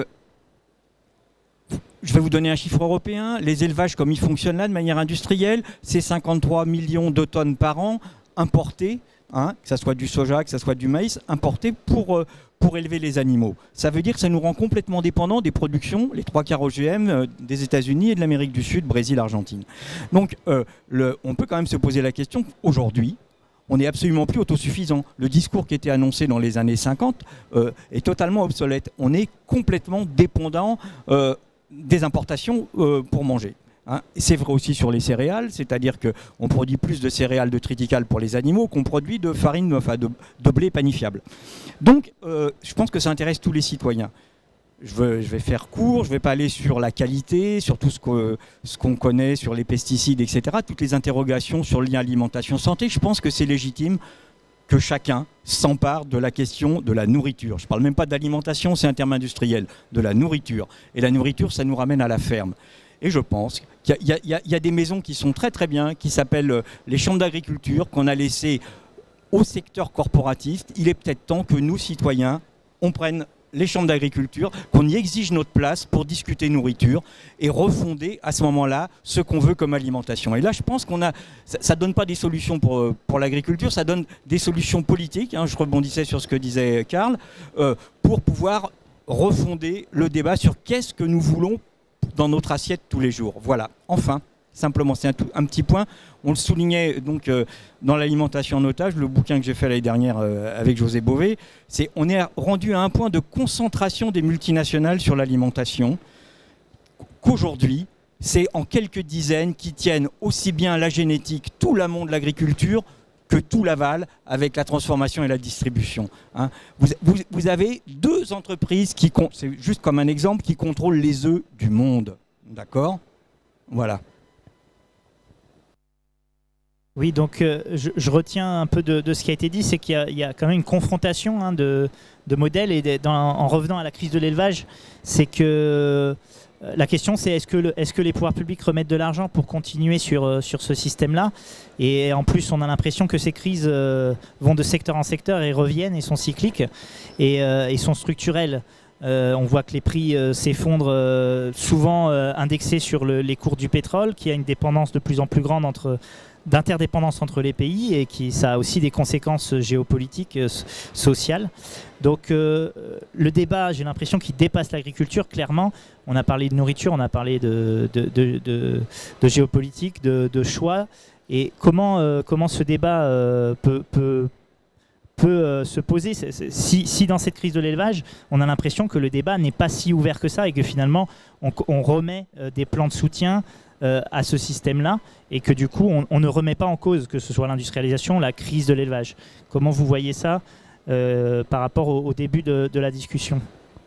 vais vous donner un chiffre européen. Les élevages, comme ils fonctionnent là, de manière industrielle, c'est 53 millions de tonnes par an importées, que ce soit du soja, que ce soit du maïs, importés pour élever les animaux. Ça veut dire que ça nous rend complètement dépendants des productions, les 3/4 OGM des États-Unis et de l'Amérique du Sud, Brésil, Argentine. Donc, on peut quand même se poser la question, aujourd'hui, on n'est absolument plus autosuffisant. Le discours qui était annoncé dans les années 50 est totalement obsolète. On est complètement dépendant des importations pour manger. C'est vrai aussi sur les céréales, c'est-à-dire qu'on produit plus de céréales de triticale pour les animaux qu'on produit de farine, de blé panifiable. Donc, je pense que ça intéresse tous les citoyens. Je vais faire court, je ne vais pas aller sur la qualité, sur tout ce qu'on connaît, sur les pesticides, etc. Toutes les interrogations sur le lien alimentation-santé, je pense que c'est légitime que chacun s'empare de la question de la nourriture. Je ne parle même pas d'alimentation, c'est un terme industriel, de la nourriture. Et la nourriture, ça nous ramène à la ferme. Et je pense qu'il y a des maisons qui sont très très bien, qui s'appellent les chambres d'agriculture, qu'on a laissées au secteur corporatiste. Il est peut-être temps que nous, citoyens, on prenne les chambres d'agriculture, qu'on y exige notre place pour discuter nourriture et refonder à ce moment-là ce qu'on veut comme alimentation. Et là, je pense ça ne donne pas des solutions pour l'agriculture, ça donne des solutions politiques. Je rebondissais sur ce que disait Karl, pour pouvoir refonder le débat sur qu'est-ce que nous voulons dans notre assiette tous les jours. Voilà, enfin, simplement, c'est un petit point. On le soulignait donc dans l'alimentation en otage, le bouquin que j'ai fait l'année dernière avec José Bové, on est rendu à un point de concentration des multinationales sur l'alimentation qu'aujourd'hui, c'est en quelques dizaines qui tiennent aussi bien la génétique, tout l'amont de l'agriculture, que tout l'aval avec la transformation et la distribution. Vous avez 2 entreprises c'est juste comme un exemple, qui contrôlent les œufs du monde. D'accord ? Voilà. Oui, donc je retiens un peu de ce qui a été dit, c'est qu'il y a quand même une confrontation de modèles, et en revenant à la crise de l'élevage, c'est que la question c'est est-ce que les pouvoirs publics remettent de l'argent pour continuer sur ce système-là, et en plus on a l'impression que ces crises vont de secteur en secteur et reviennent et sont cycliques et sont structurelles. On voit que les prix s'effondrent, souvent indexés sur les cours du pétrole, qui a une dépendance de plus en plus grande d'interdépendance entre les pays, et ça a aussi des conséquences géopolitiques, sociales. Donc le débat, j'ai l'impression qu'il dépasse l'agriculture, clairement. On a parlé de nourriture, on a parlé de géopolitique, de choix, et comment ce débat peut peut se poser. Si dans cette crise de l'élevage, on a l'impression que le débat n'est pas si ouvert que ça et que finalement on remet des plans de soutien à ce système-là et que du coup on ne remet pas en cause que ce soit l'industrialisation, la crise de l'élevage. Comment vous voyez ça par rapport au début de la discussion?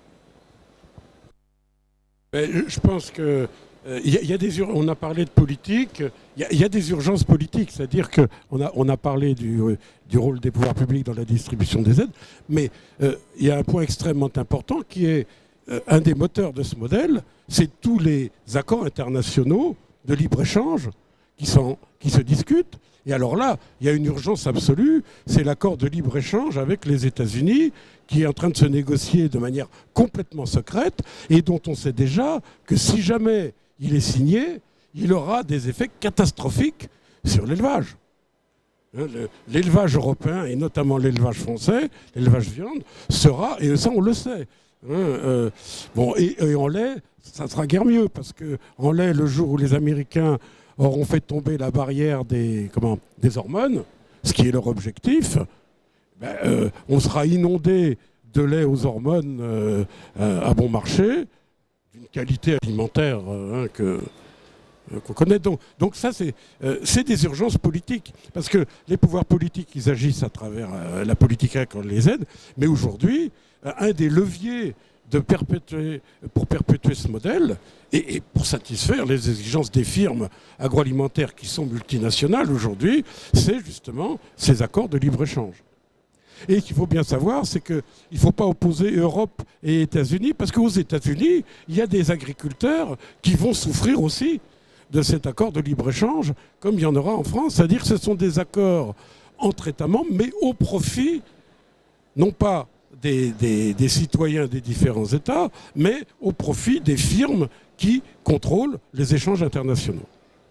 Je pense que on a parlé de politique, il y a des urgences politiques, c'est-à-dire qu'on a parlé du rôle des pouvoirs publics dans la distribution des aides, mais il y a un point extrêmement important qui est un des moteurs de ce modèle, c'est tous les accords internationaux de libre-échange qui se discutent. Et alors là, il y a une urgence absolue, c'est l'accord de libre-échange avec les États-Unis qui est en train de se négocier de manière complètement secrète et dont on sait déjà que si jamais il est signé, il aura des effets catastrophiques sur l'élevage. L'élevage européen, et notamment l'élevage français, l'élevage viande, sera, et ça on le sait, bon, et en lait, ça sera guère mieux, parce qu'en lait, le jour où les Américains auront fait tomber la barrière des hormones, ce qui est leur objectif, on sera inondé de lait aux hormones à bon marché, d'une qualité alimentaire qu'on connaît. Donc ça, c'est des urgences politiques. Parce que les pouvoirs politiques, ils agissent à travers la politique agricole, les aides. Mais aujourd'hui, un des leviers pour perpétuer ce modèle et pour satisfaire les exigences des firmes agroalimentaires qui sont multinationales aujourd'hui, c'est justement ces accords de libre-échange. Et qu'il faut bien savoir, c'est qu'il ne faut pas opposer Europe et États-Unis, parce qu'aux États-Unis, il y a des agriculteurs qui vont souffrir aussi de cet accord de libre-échange, comme il y en aura en France. C'est-à-dire que ce sont des accords entre États membres, mais au profit, non pas des citoyens des différents États, mais au profit des firmes qui contrôlent les échanges internationaux.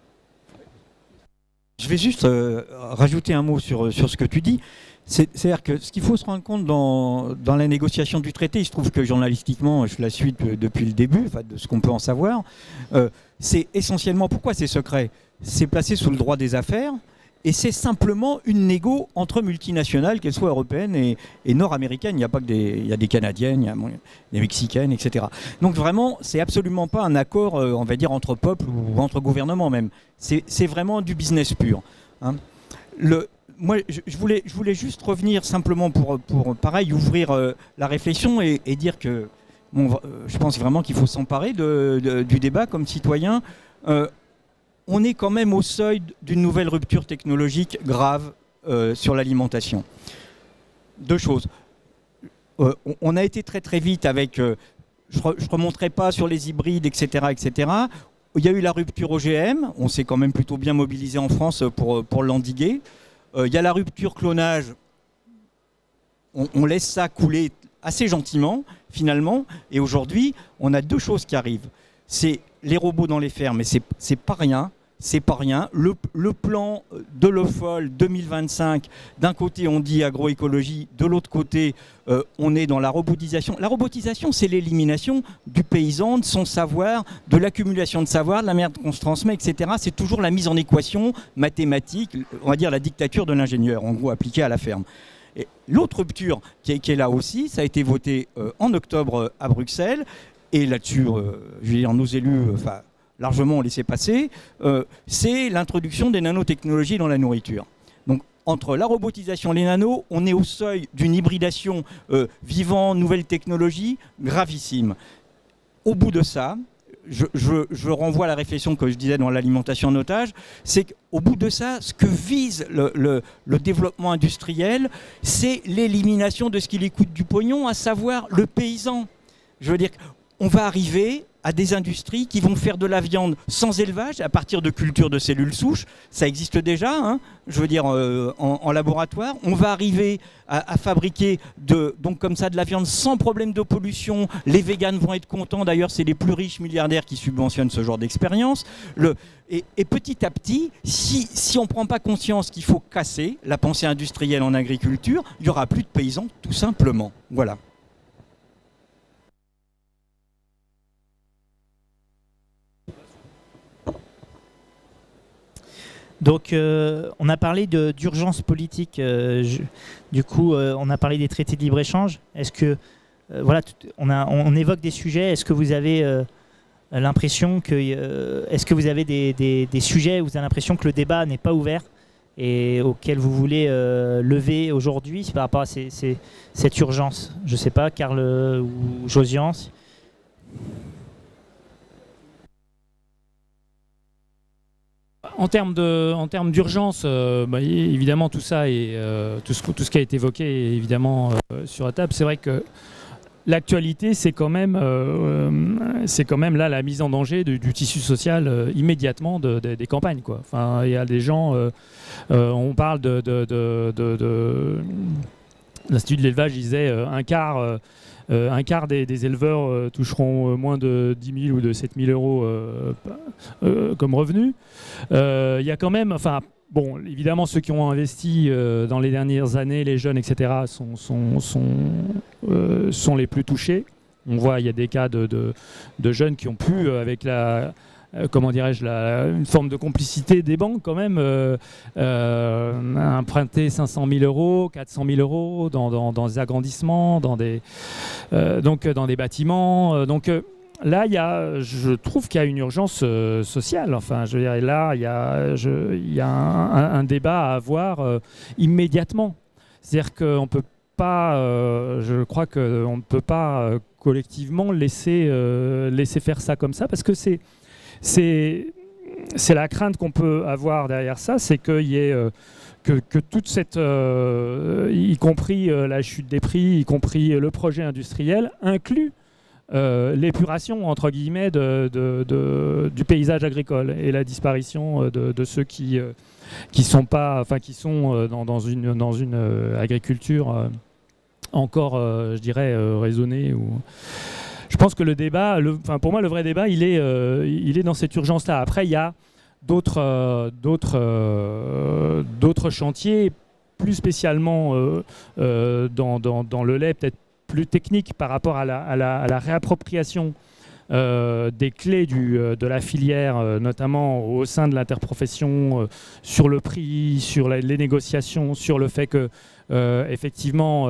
Je vais juste rajouter un mot sur ce que tu dis. C'est-à-dire que ce qu'il faut se rendre compte dans la négociation du traité, il se trouve que journalistiquement, je la suis depuis le début, enfin, de ce qu'on peut en savoir, c'est essentiellement, pourquoi c'est secret? C'est placé sous le droit des affaires et c'est simplement une négo entre multinationales, qu'elles soient européennes et nord-américaines. Il n'y a pas que il y a des Canadiennes, il y a des Mexicaines, etc. Donc vraiment, c'est absolument pas un accord, on va dire, entre peuples ou entre gouvernements même. C'est vraiment du business pur. Hein. Moi, je voulais juste revenir simplement pour pareil, ouvrir la réflexion et dire que bon, je pense vraiment qu'il faut s'emparer du débat comme citoyen. On est quand même au seuil d'une nouvelle rupture technologique grave sur l'alimentation. Deux choses. On a été très très vite avec, je ne remonterai pas sur les hybrides, etc., etc. Il y a eu la rupture OGM, on s'est quand même plutôt bien mobilisé en France pour l'endiguer. Il y a la rupture clonage, on laisse ça couler assez gentiment finalement, et aujourd'hui on a deux choses qui arrivent. C'est les robots dans les fermes, et c'est pas rien. C'est pas rien. Le plan de l'OFOL 2025, d'un côté on dit agroécologie, de l'autre côté on est dans la robotisation. La robotisation, c'est l'élimination du paysan, de son savoir, de l'accumulation de savoir, de la manière qu'on se transmet, etc. C'est toujours la mise en équation mathématique, on va dire la dictature de l'ingénieur, en gros appliquée à la ferme. L'autre rupture qui est là aussi, ça a été voté en octobre à Bruxelles, et là-dessus, je veux dire, nos élus, largement laissé passer, c'est l'introduction des nanotechnologies dans la nourriture. Donc entre la robotisation et les nanos, on est au seuil d'une hybridation vivant, nouvelles technologies, gravissime. Au bout de ça, je renvoie à la réflexion que je disais dans l'alimentation en otage, c'est qu'au bout de ça, ce que vise le développement industriel, c'est l'élimination de ce qui lui coûte du pognon, à savoir le paysan. Je veux dire qu'on va arriver à des industries qui vont faire de la viande sans élevage, à partir de cultures de cellules souches. Ça existe déjà, hein, je veux dire, en laboratoire. On va arriver à fabriquer donc comme ça de la viande sans problème de pollution. Les véganes vont être contents. D'ailleurs, c'est les plus riches milliardaires qui subventionnent ce genre d'expérience. Et petit à petit, si on ne prend pas conscience qu'il faut casser la pensée industrielle en agriculture, il n'y aura plus de paysans, tout simplement. Voilà. Donc, on a parlé d'urgence politique. Du coup, on a parlé des traités de libre-échange. Est-ce que, voilà, on évoque des sujets. Est-ce que vous avez l'impression que, est-ce que vous avez des sujets où vous avez l'impression que le débat n'est pas ouvert et auquel vous voulez lever aujourd'hui par rapport à cette urgence? Je ne sais pas, Karl ou Josian. En termes d'urgence, évidemment tout ça et tout ce qui a été évoqué est évidemment sur la table. C'est vrai que l'actualité, c'est quand même là la mise en danger du tissu social immédiatement des campagnes, quoi. Enfin, il y a des gens, on parle de l'Institut de l'élevage disait un quart des éleveurs toucheront moins de 10 000 ou de 7 000 euros comme revenus. Il y a quand même, enfin, bon, évidemment, ceux qui ont investi dans les dernières années, les jeunes, etc., sont les plus touchés. On voit, il y a des cas de jeunes qui ont pu, avec la... comment dirais-je, une forme de complicité des banques quand même, emprunter 500 000 euros, 400 000 euros dans des agrandissements, dans des bâtiments. Là, je trouve qu'il y a une urgence sociale. Enfin, je veux dire, là, il y a un débat à avoir immédiatement. C'est-à-dire qu'on peut pas, je crois qu'on ne peut pas collectivement laisser faire ça comme ça, parce que c'est la crainte qu'on peut avoir derrière ça, c'est qu'il y ait que toute cette, y compris la chute des prix, y compris le projet industriel, inclut l'épuration entre guillemets du paysage agricole et la disparition de ceux qui sont pas, enfin qui sont dans une agriculture encore, je dirais, raisonnée ou. Je pense que le débat, pour moi, le vrai débat, il est dans cette urgence-là. Après, il y a d'autres chantiers, plus spécialement dans le lait, peut-être plus technique par rapport à la réappropriation des clés de la filière, notamment au sein de l'interprofession, sur le prix, sur les négociations, sur le fait que, effectivement,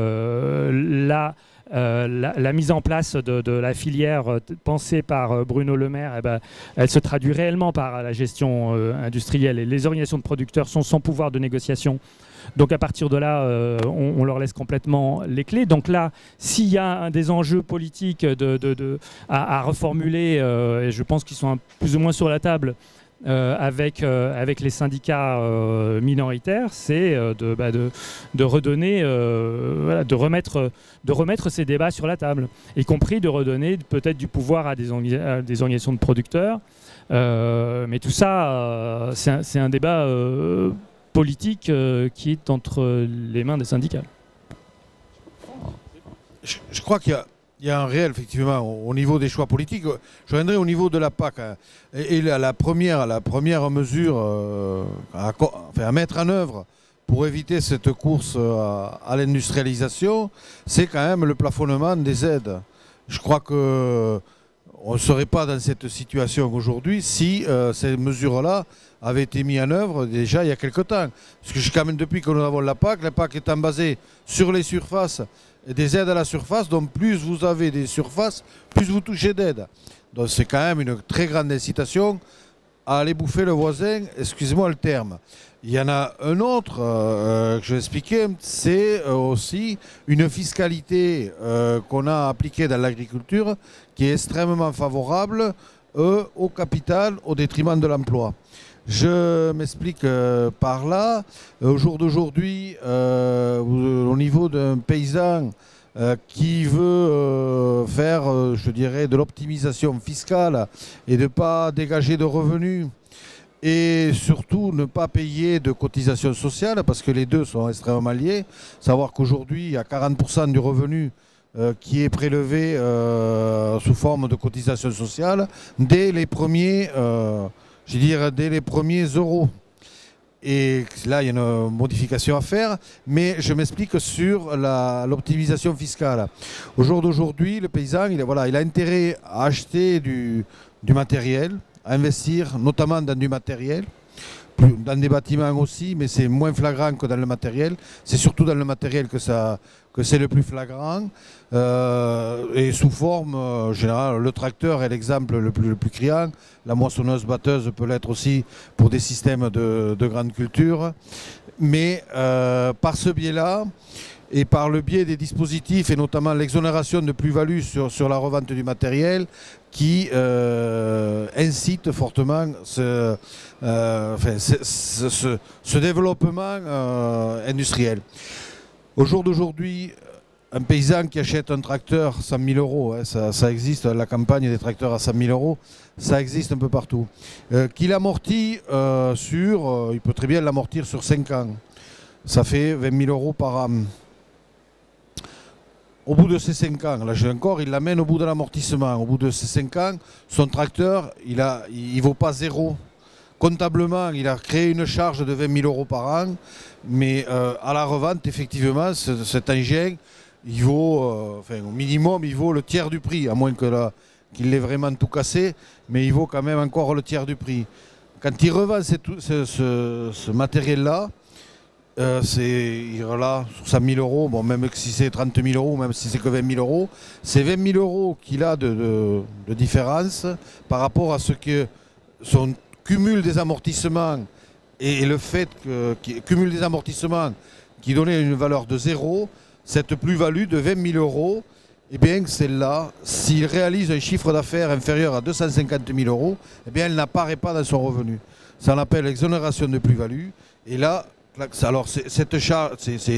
la mise en place de la filière pensée par Bruno Le Maire, elle se traduit réellement par la gestion industrielle, et les organisations de producteurs sont sans pouvoir de négociation. Donc à partir de là, on leur laisse complètement les clés. Donc là, s'il y a des enjeux politiques à reformuler, et je pense qu'ils sont plus ou moins sur la table, avec les syndicats minoritaires, c'est de redonner, de remettre ces débats sur la table, y compris de redonner peut-être du pouvoir à des organisations de producteurs. Mais tout ça, c'est un débat politique qui est entre les mains des syndicats. Je crois qu'il y a un réel, effectivement, au niveau des choix politiques. Je reviendrai au niveau de la PAC. Et la première mesure à mettre en œuvre pour éviter cette course à l'industrialisation, c'est quand même le plafonnement des aides. Je crois qu'on ne serait pas dans cette situation aujourd'hui si ces mesures-là avaient été mises en œuvre déjà il y a quelque temps. Parce que quand même, depuis que nous avons la PAC étant basée sur les surfaces, et des aides à la surface, donc plus vous avez des surfaces, plus vous touchez d'aides. Donc c'est quand même une très grande incitation à aller bouffer le voisin, excusez-moi le terme. Il y en a un autre que je vais expliquer, c'est aussi une fiscalité qu'on a appliquée dans l'agriculture qui est extrêmement favorable au capital au détriment de l'emploi. Je m'explique par là. Au jour d'aujourd'hui, au niveau d'un paysan qui veut faire, je dirais, de l'optimisation fiscale et de ne pas dégager de revenus et surtout ne pas payer de cotisations sociales, parce que les deux sont extrêmement liés. Savoir qu'aujourd'hui, il y a 40% du revenu qui est prélevé sous forme de cotisations sociales dès les premiers... je dirais dès les premiers euros. Et là, il y a une modification à faire, mais je m'explique sur l'optimisation fiscale. Au jour d'aujourd'hui, le paysan, il a intérêt à acheter du matériel, à investir notamment dans du matériel, Dans des bâtiments aussi, mais c'est moins flagrant que dans le matériel. C'est surtout dans le matériel que c'est le plus flagrant. Et sous forme générale, le tracteur est l'exemple le plus criant. La moissonneuse-batteuse peut l'être aussi pour des systèmes de grande culture. Mais par ce biais-là, et par le biais des dispositifs, et notamment l'exonération de plus-value sur la revente du matériel, qui incite fortement ce développement industriel. Au jour d'aujourd'hui, un paysan qui achète un tracteur 100 000 euros, hein, ça existe, la campagne des tracteurs à 100 000 euros, ça existe un peu partout. Qu'il amortit il peut très bien l'amortir sur 5 ans. Ça fait 20 000 euros par an. Au bout de ces 5 ans, là il l'amène au bout de l'amortissement. Au bout de ces 5 ans, son tracteur, il ne vaut pas zéro. Comptablement, il a créé une charge de 20 000 euros par an, mais à la revente, effectivement, cet engin, il vaut, au minimum, il vaut le tiers du prix, à moins qu'il l'ait vraiment tout cassé, mais il vaut quand même encore le tiers du prix. Quand il revend ce matériel-là, il là sur 100 000 euros, bon, même si c'est 30 000 euros, même si c'est que 20 000 euros, c'est 20 000 euros qu'il a de différence par rapport à ce que son cumul des amortissements et le fait qu'il cumule des amortissements qui donnait une valeur de zéro, cette plus-value de 20 000 euros, eh bien celle-là, s'il réalise un chiffre d'affaires inférieur à 250 000 euros, eh bien elle n'apparaît pas dans son revenu. Ça s'appelle exonération de plus-value. Et là, alors cette charge,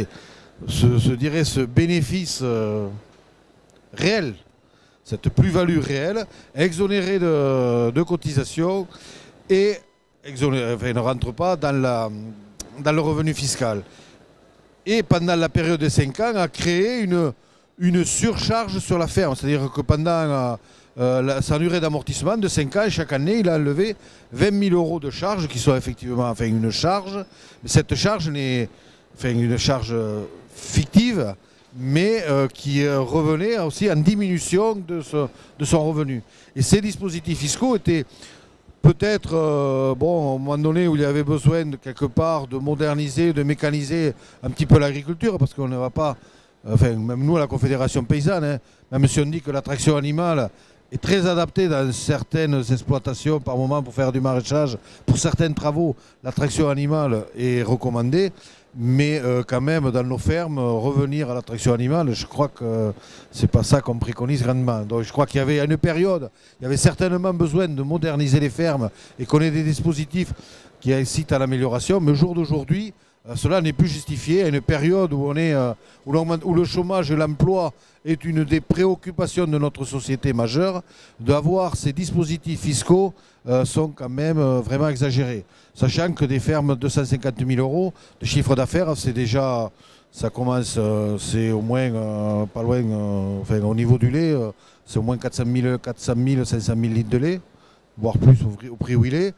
ce bénéfice réel, cette plus-value réelle, exonérée de cotisations et ne rentre pas dans le revenu fiscal. Et pendant la période de 5 ans, a créé une surcharge sur la ferme. C'est-à-dire que pendant sa durée d'amortissement de 5 ans, chaque année, il a enlevé 20 000 euros de charges qui sont effectivement une charge. Mais cette charge n'est une charge fictive, mais qui revenait aussi en diminution de son revenu. Et ces dispositifs fiscaux étaient peut-être, à un moment donné où il y avait besoin quelque part de moderniser, de mécaniser un petit peu l'agriculture, parce qu'on ne va pas, même nous à la Confédération Paysanne, hein, même si on dit que la traction animale est très adaptée dans certaines exploitations par moment pour faire du maraîchage, pour certains travaux, la traction animale est recommandée. Mais quand même, dans nos fermes, revenir à la traction animale, je crois que c'est pas ça qu'on préconise grandement. Donc je crois qu'il y avait à une période, il y avait certainement besoin de moderniser les fermes et qu'on ait des dispositifs qui incitent à l'amélioration. Mais au jour d'aujourd'hui, cela n'est plus justifié. À une période où où le chômage et l'emploi est une des préoccupations de notre société majeure, d'avoir ces dispositifs fiscaux sont quand même vraiment exagérés. Sachant que des fermes de 250 000 euros de chiffre d'affaires, c'est déjà, ça commence, c'est au moins pas loin, au niveau du lait, c'est au moins 400 000, 500 000 litres de lait, voire plus au prix où il est.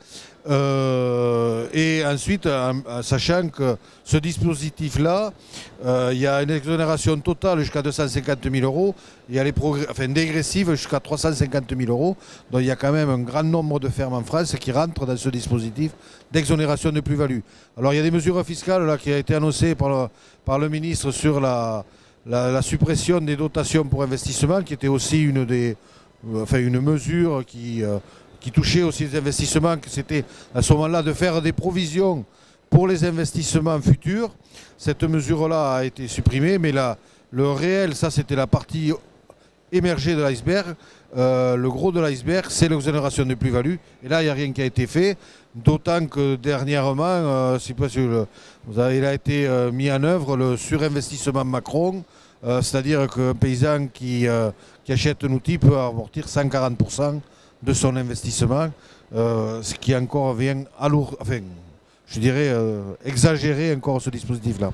Et ensuite, sachant que ce dispositif-là, il y a une exonération totale jusqu'à 250 000 euros, il y a les dégressives jusqu'à 350 000 euros. Donc il y a quand même un grand nombre de fermes en France qui rentrent dans ce dispositif d'exonération de plus-value. Alors il y a des mesures fiscales là, qui ont été annoncées par le ministre sur la suppression des dotations pour investissement, qui était aussi une mesure qui touchait aussi les investissements, que c'était à ce moment-là de faire des provisions pour les investissements futurs. Cette mesure-là a été supprimée, mais le réel, ça c'était la partie émergée de l'iceberg. Le gros de l'iceberg, c'est l'exonération de plus-value. Et là, il n'y a rien qui a été fait, d'autant que dernièrement, il a été mis en œuvre le surinvestissement Macron, c'est-à-dire qu'un paysan qui achète un outil peut amortir 140% de son investissement, ce qui encore vient exagérer encore ce dispositif-là.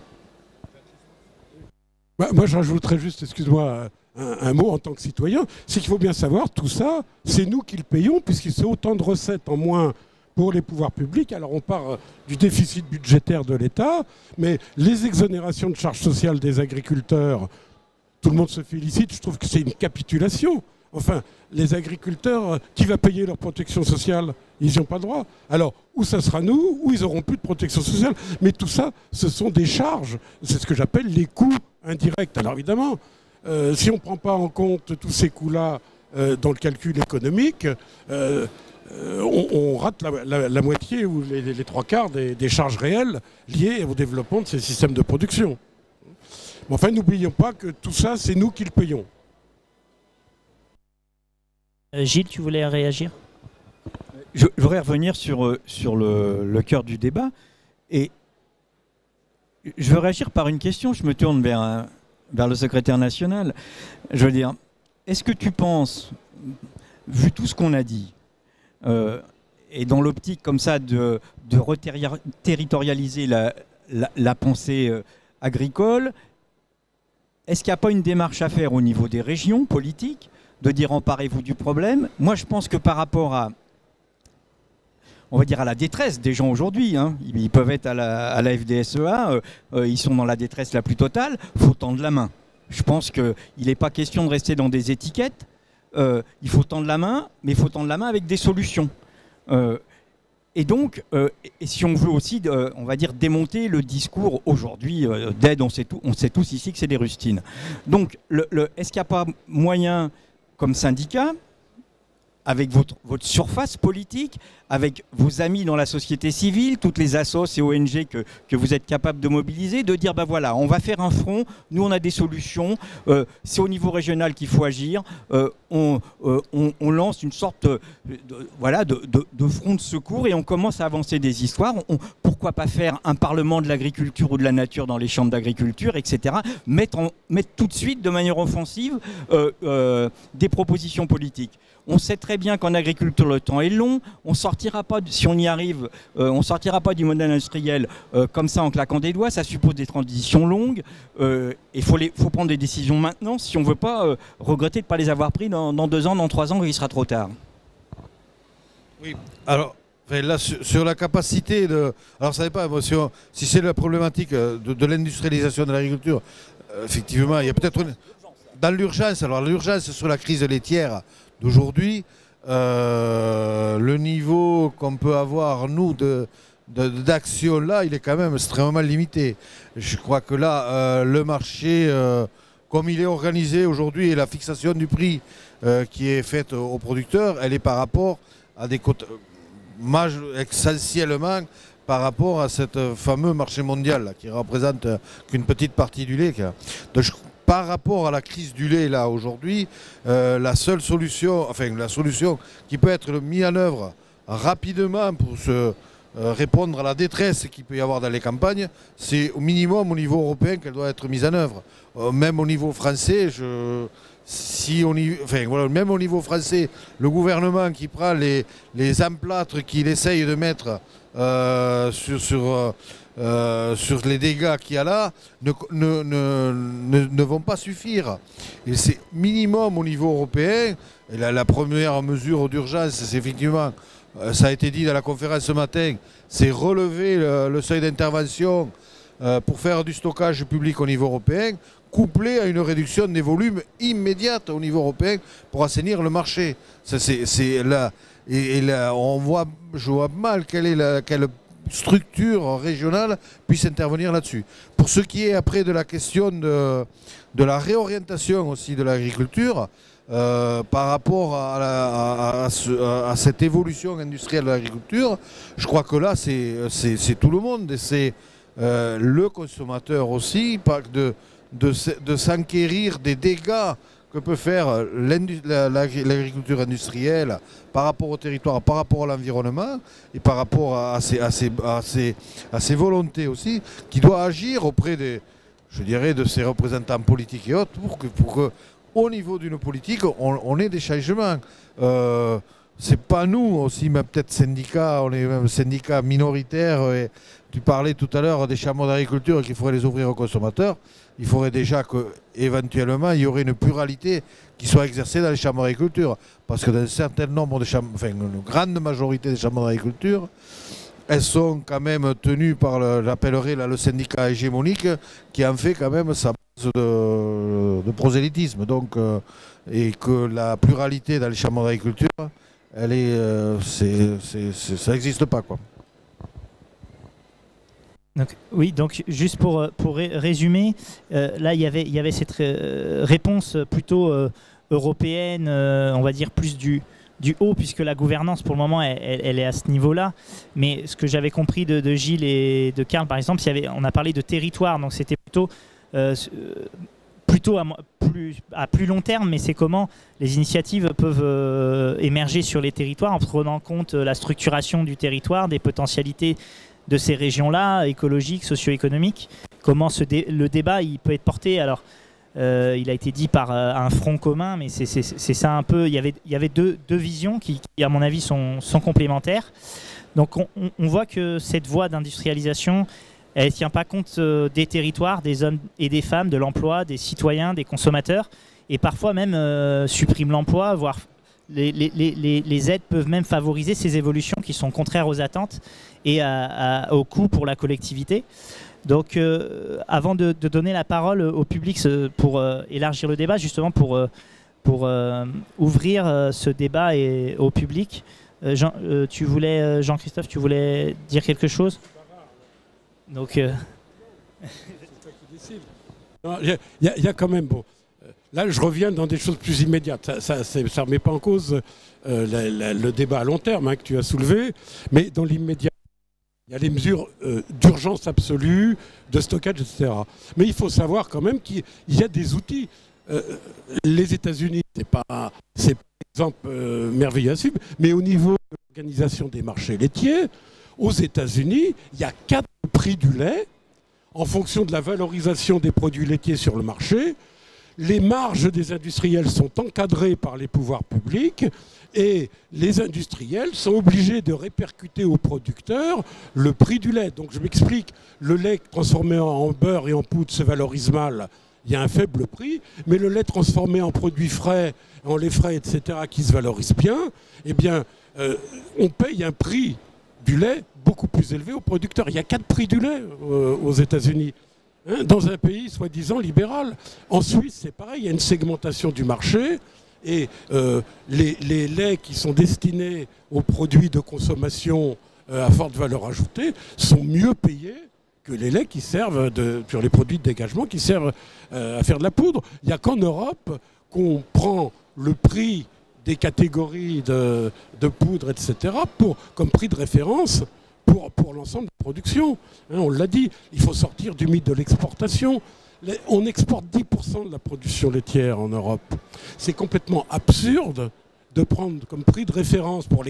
Moi, je rajouterais juste, excuse-moi, un mot en tant que citoyen, c'est qu'il faut bien savoir, tout ça, c'est nous qui le payons, puisque c'est autant de recettes en moins pour les pouvoirs publics. Alors on part du déficit budgétaire de l'État, mais les exonérations de charges sociales des agriculteurs, tout le monde se félicite, je trouve que c'est une capitulation. Enfin, les agriculteurs, qui va payer leur protection sociale? Ils n'y ont pas droit. Alors, ou ça sera nous, ou ils n'auront plus de protection sociale. Mais tout ça, ce sont des charges. C'est ce que j'appelle les coûts indirects. Alors évidemment, si on ne prend pas en compte tous ces coûts-là dans le calcul économique, on rate la moitié ou les trois quarts des charges réelles liées au développement de ces systèmes de production. Mais enfin, n'oublions pas que tout ça, c'est nous qui le payons. Gilles, tu voulais réagir? Je voudrais revenir sur le cœur du débat. Et je veux réagir par une question. Je me tourne vers le secrétaire national. Je veux dire, est-ce que tu penses, vu tout ce qu'on a dit, et dans l'optique comme ça de reterritorialiser la pensée agricole, est-ce qu'il n'y a pas une démarche à faire au niveau des régions politiques, de dire emparez-vous du problème? Moi, je pense que par rapport à, on va dire, à la détresse des gens aujourd'hui, hein, ils peuvent être à la FDSEA, ils sont dans la détresse la plus totale, il faut tendre la main. Je pense qu'il n'est pas question de rester dans des étiquettes, il faut tendre la main, mais il faut tendre la main avec des solutions. Et donc, et si on veut aussi, on va dire, démonter le discours aujourd'hui d'aide, on sait tous ici que c'est des rustines. Donc, est-ce qu'il n'y a pas moyen, comme syndicat, avec votre surface politique, avec vos amis dans la société civile, toutes les assos et ONG que vous êtes capable de mobiliser, de dire, ben voilà, on va faire un front, nous on a des solutions, c'est au niveau régional qu'il faut agir, on lance une sorte de front de secours et on commence à avancer des histoires. Pourquoi pas faire un parlement de l'agriculture ou de la nature dans les chambres d'agriculture, etc. Mettre tout de suite, de manière offensive, des propositions politiques. On sait très bien qu'en agriculture, le temps est long. On sortira pas, si on y arrive, on sortira pas du modèle industriel comme ça en claquant des doigts. Ça suppose des transitions longues. Il faut prendre des décisions maintenant si on ne veut pas regretter de ne pas les avoir pris dans 2 ans, dans 3 ans, quand il sera trop tard. Oui, alors là, sur la capacité de... Alors, ça n'est pas, si c'est la problématique de l'industrialisation de l'agriculture, effectivement, il y a peut-être... Dans l'urgence, alors l'urgence sur la crise laitière d'aujourd'hui, le niveau qu'on peut avoir, nous, d'action là, il est quand même extrêmement limité. Je crois que là, le marché, comme il est organisé aujourd'hui, et la fixation du prix qui est faite aux producteurs, elle est par rapport à des quotas, essentiellement par rapport à ce fameux marché mondial là, qui représente qu'une petite partie du lait. Donc, par rapport à la crise du lait là aujourd'hui, la seule solution, enfin la solution qui peut être mise en œuvre rapidement pour répondre à la détresse qu'il peut y avoir dans les campagnes, c'est au minimum au niveau européen qu'elle doit être mise en œuvre. Même au niveau français, même au niveau français, le gouvernement qui prend les emplâtres qu'il essaye de mettre sur les dégâts qu'il y a là ne vont pas suffire. Et c'est minimum au niveau européen. Et la première mesure d'urgence, c'est effectivement, ça a été dit dans la conférence ce matin, c'est relever le seuil d'intervention pour faire du stockage public au niveau européen, couplé à une réduction des volumes immédiate au niveau européen pour assainir le marché. C'est là. Et là, je vois mal quelle structure régionale puisse intervenir là-dessus. Pour ce qui est après de la question de la réorientation aussi de l'agriculture, par rapport à cette évolution industrielle de l'agriculture, je crois que là c'est tout le monde et c'est le consommateur aussi, de s'enquérir des dégâts que peut faire l'agriculture industrielle par rapport au territoire, par rapport à l'environnement et par rapport à ses volontés aussi, qui doit agir auprès de ses représentants politiques et autres pour que au niveau d'une politique, on ait des changements. C'est pas nous aussi, mais peut-être syndicats, on est même syndicat minoritaire. Et tu parlais tout à l'heure des chambres d'agriculture qu'il faudrait les ouvrir aux consommateurs. Il faudrait déjà qu'éventuellement, il y aurait une pluralité qui soit exercée dans les chambres d'agriculture. Parce que dans un certain nombre de chambres, enfin une grande majorité des chambres d'agriculture, elles sont quand même tenues par, j'appellerais le syndicat hégémonique, qui en fait quand même de prosélytisme. Donc, et que la pluralité dans les chambres d'agriculture, ça n'existe pas, quoi. Donc, oui, donc juste pour résumer, là il y avait cette réponse plutôt européenne, on va dire plus du haut, puisque la gouvernance pour le moment elle est à ce niveau-là. Mais ce que j'avais compris de Gilles et de Karl par exemple, on a parlé de territoire, donc c'était plutôt à plus long terme, mais c'est comment les initiatives peuvent émerger sur les territoires en prenant en compte la structuration du territoire, des potentialités de ces régions-là, écologiques, socio-économiques. Comment le débat il peut être porté. Alors, il a été dit par un front commun, mais c'est ça un peu. Il y avait deux visions qui, à mon avis, sont complémentaires. Donc, on voit que cette voie d'industrialisation, elle ne tient pas compte des territoires, des hommes et des femmes, de l'emploi, des citoyens, des consommateurs, et parfois même supprime l'emploi, voire les aides peuvent même favoriser ces évolutions qui sont contraires aux attentes et au coût pour la collectivité. Donc avant de donner la parole au public pour élargir le débat, justement pour ouvrir ce débat au public, Jean-Christophe, tu voulais dire quelque chose? Donc, il y a quand même, bon, là je reviens dans des choses plus immédiates. Ça ne remet pas en cause le débat à long terme que tu as soulevé, mais dans l'immédiat, il y a les mesures d'urgence absolue, de stockage, etc. Mais il faut savoir quand même qu'il y a des outils. Les États-Unis, c'est pas un exemple merveilleux à suivre, mais au niveau de l'organisation des marchés laitiers, aux États-Unis, il y a 4 prix du lait en fonction de la valorisation des produits laitiers sur le marché. Les marges des industriels sont encadrées par les pouvoirs publics et les industriels sont obligés de répercuter aux producteurs le prix du lait. Donc je m'explique, le lait transformé en beurre et en poudre se valorise mal, il y a un faible prix, mais le lait transformé en produits frais, en lait frais, etc., qui se valorise bien, eh bien, on paye un prix du lait beaucoup plus élevé aux producteurs. Il y a 4 prix du lait aux États-Unis, dans un pays soi-disant libéral. En Suisse, c'est pareil, il y a une segmentation du marché et les laits qui sont destinés aux produits de consommation à forte valeur ajoutée sont mieux payés que les laits qui servent sur les produits de dégagement qui servent à faire de la poudre. Il n'y a qu'en Europe qu'on prend le prix des catégories de poudre, etc., comme prix de référence pour l'ensemble de la production. On l'a dit, il faut sortir du mythe de l'exportation. On exporte 10% de la production laitière en Europe. C'est complètement absurde de prendre comme prix de référence pour les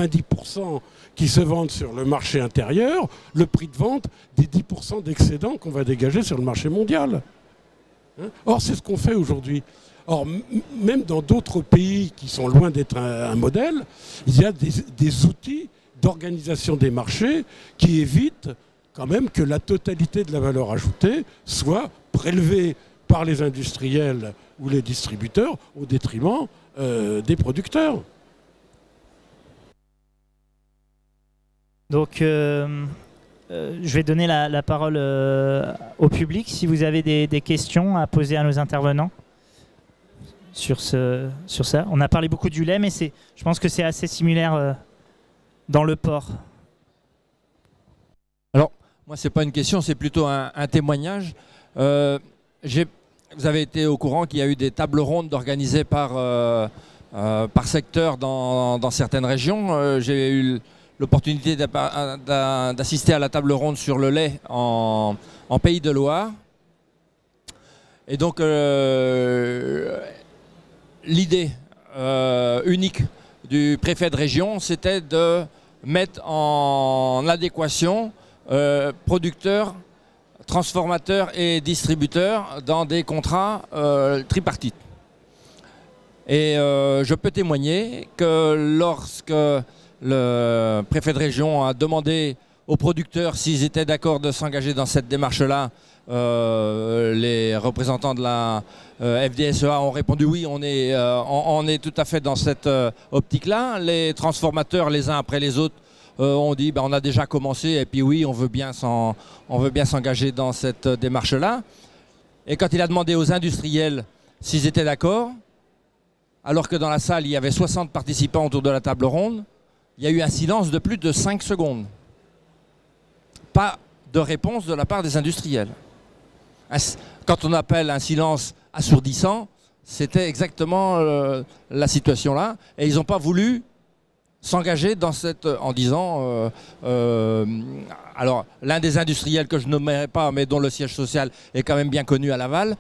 90% qui se vendent sur le marché intérieur, le prix de vente des 10% d'excédents qu'on va dégager sur le marché mondial. Or, c'est ce qu'on fait aujourd'hui. Or, même dans d'autres pays qui sont loin d'être un modèle, il y a des outils d'organisation des marchés qui évitent quand même que la totalité de la valeur ajoutée soit prélevée par les industriels ou les distributeurs au détriment des producteurs. Donc, je vais donner la parole au public. Si vous avez des questions à poser à nos intervenants sur ça. On a parlé beaucoup du lait, mais je pense que c'est assez similaire dans le porc. Alors, moi, c'est pas une question, c'est plutôt un témoignage. Vous avez été au courant qu'il y a eu des tables rondes organisées par secteur dans certaines régions. J'ai eu l'opportunité d'assister à la table ronde sur le lait en Pays de Loire. Et donc, l'idée unique du préfet de région, c'était de mettre en adéquation producteurs, transformateurs et distributeurs dans des contrats tripartites. Et je peux témoigner que lorsque le préfet de région a demandé aux producteurs s'ils étaient d'accord de s'engager dans cette démarche-là, les représentants de la FDSEA ont répondu oui, on est tout à fait dans cette optique-là. Les transformateurs, les uns après les autres, ont dit on a déjà commencé et puis oui, on veut bien s'engager dans cette démarche-là. Et quand il a demandé aux industriels s'ils étaient d'accord, alors que dans la salle, il y avait 60 participants autour de la table ronde, il y a eu un silence de plus de 5 secondes. Pas de réponse de la part des industriels. Quand on appelle un silence assourdissant, c'était exactement la situation là. Et ils n'ont pas voulu s'engager dans cette, en disant, alors l'un des industriels que je nommerai pas, mais dont le siège social est quand même bien connu à Laval,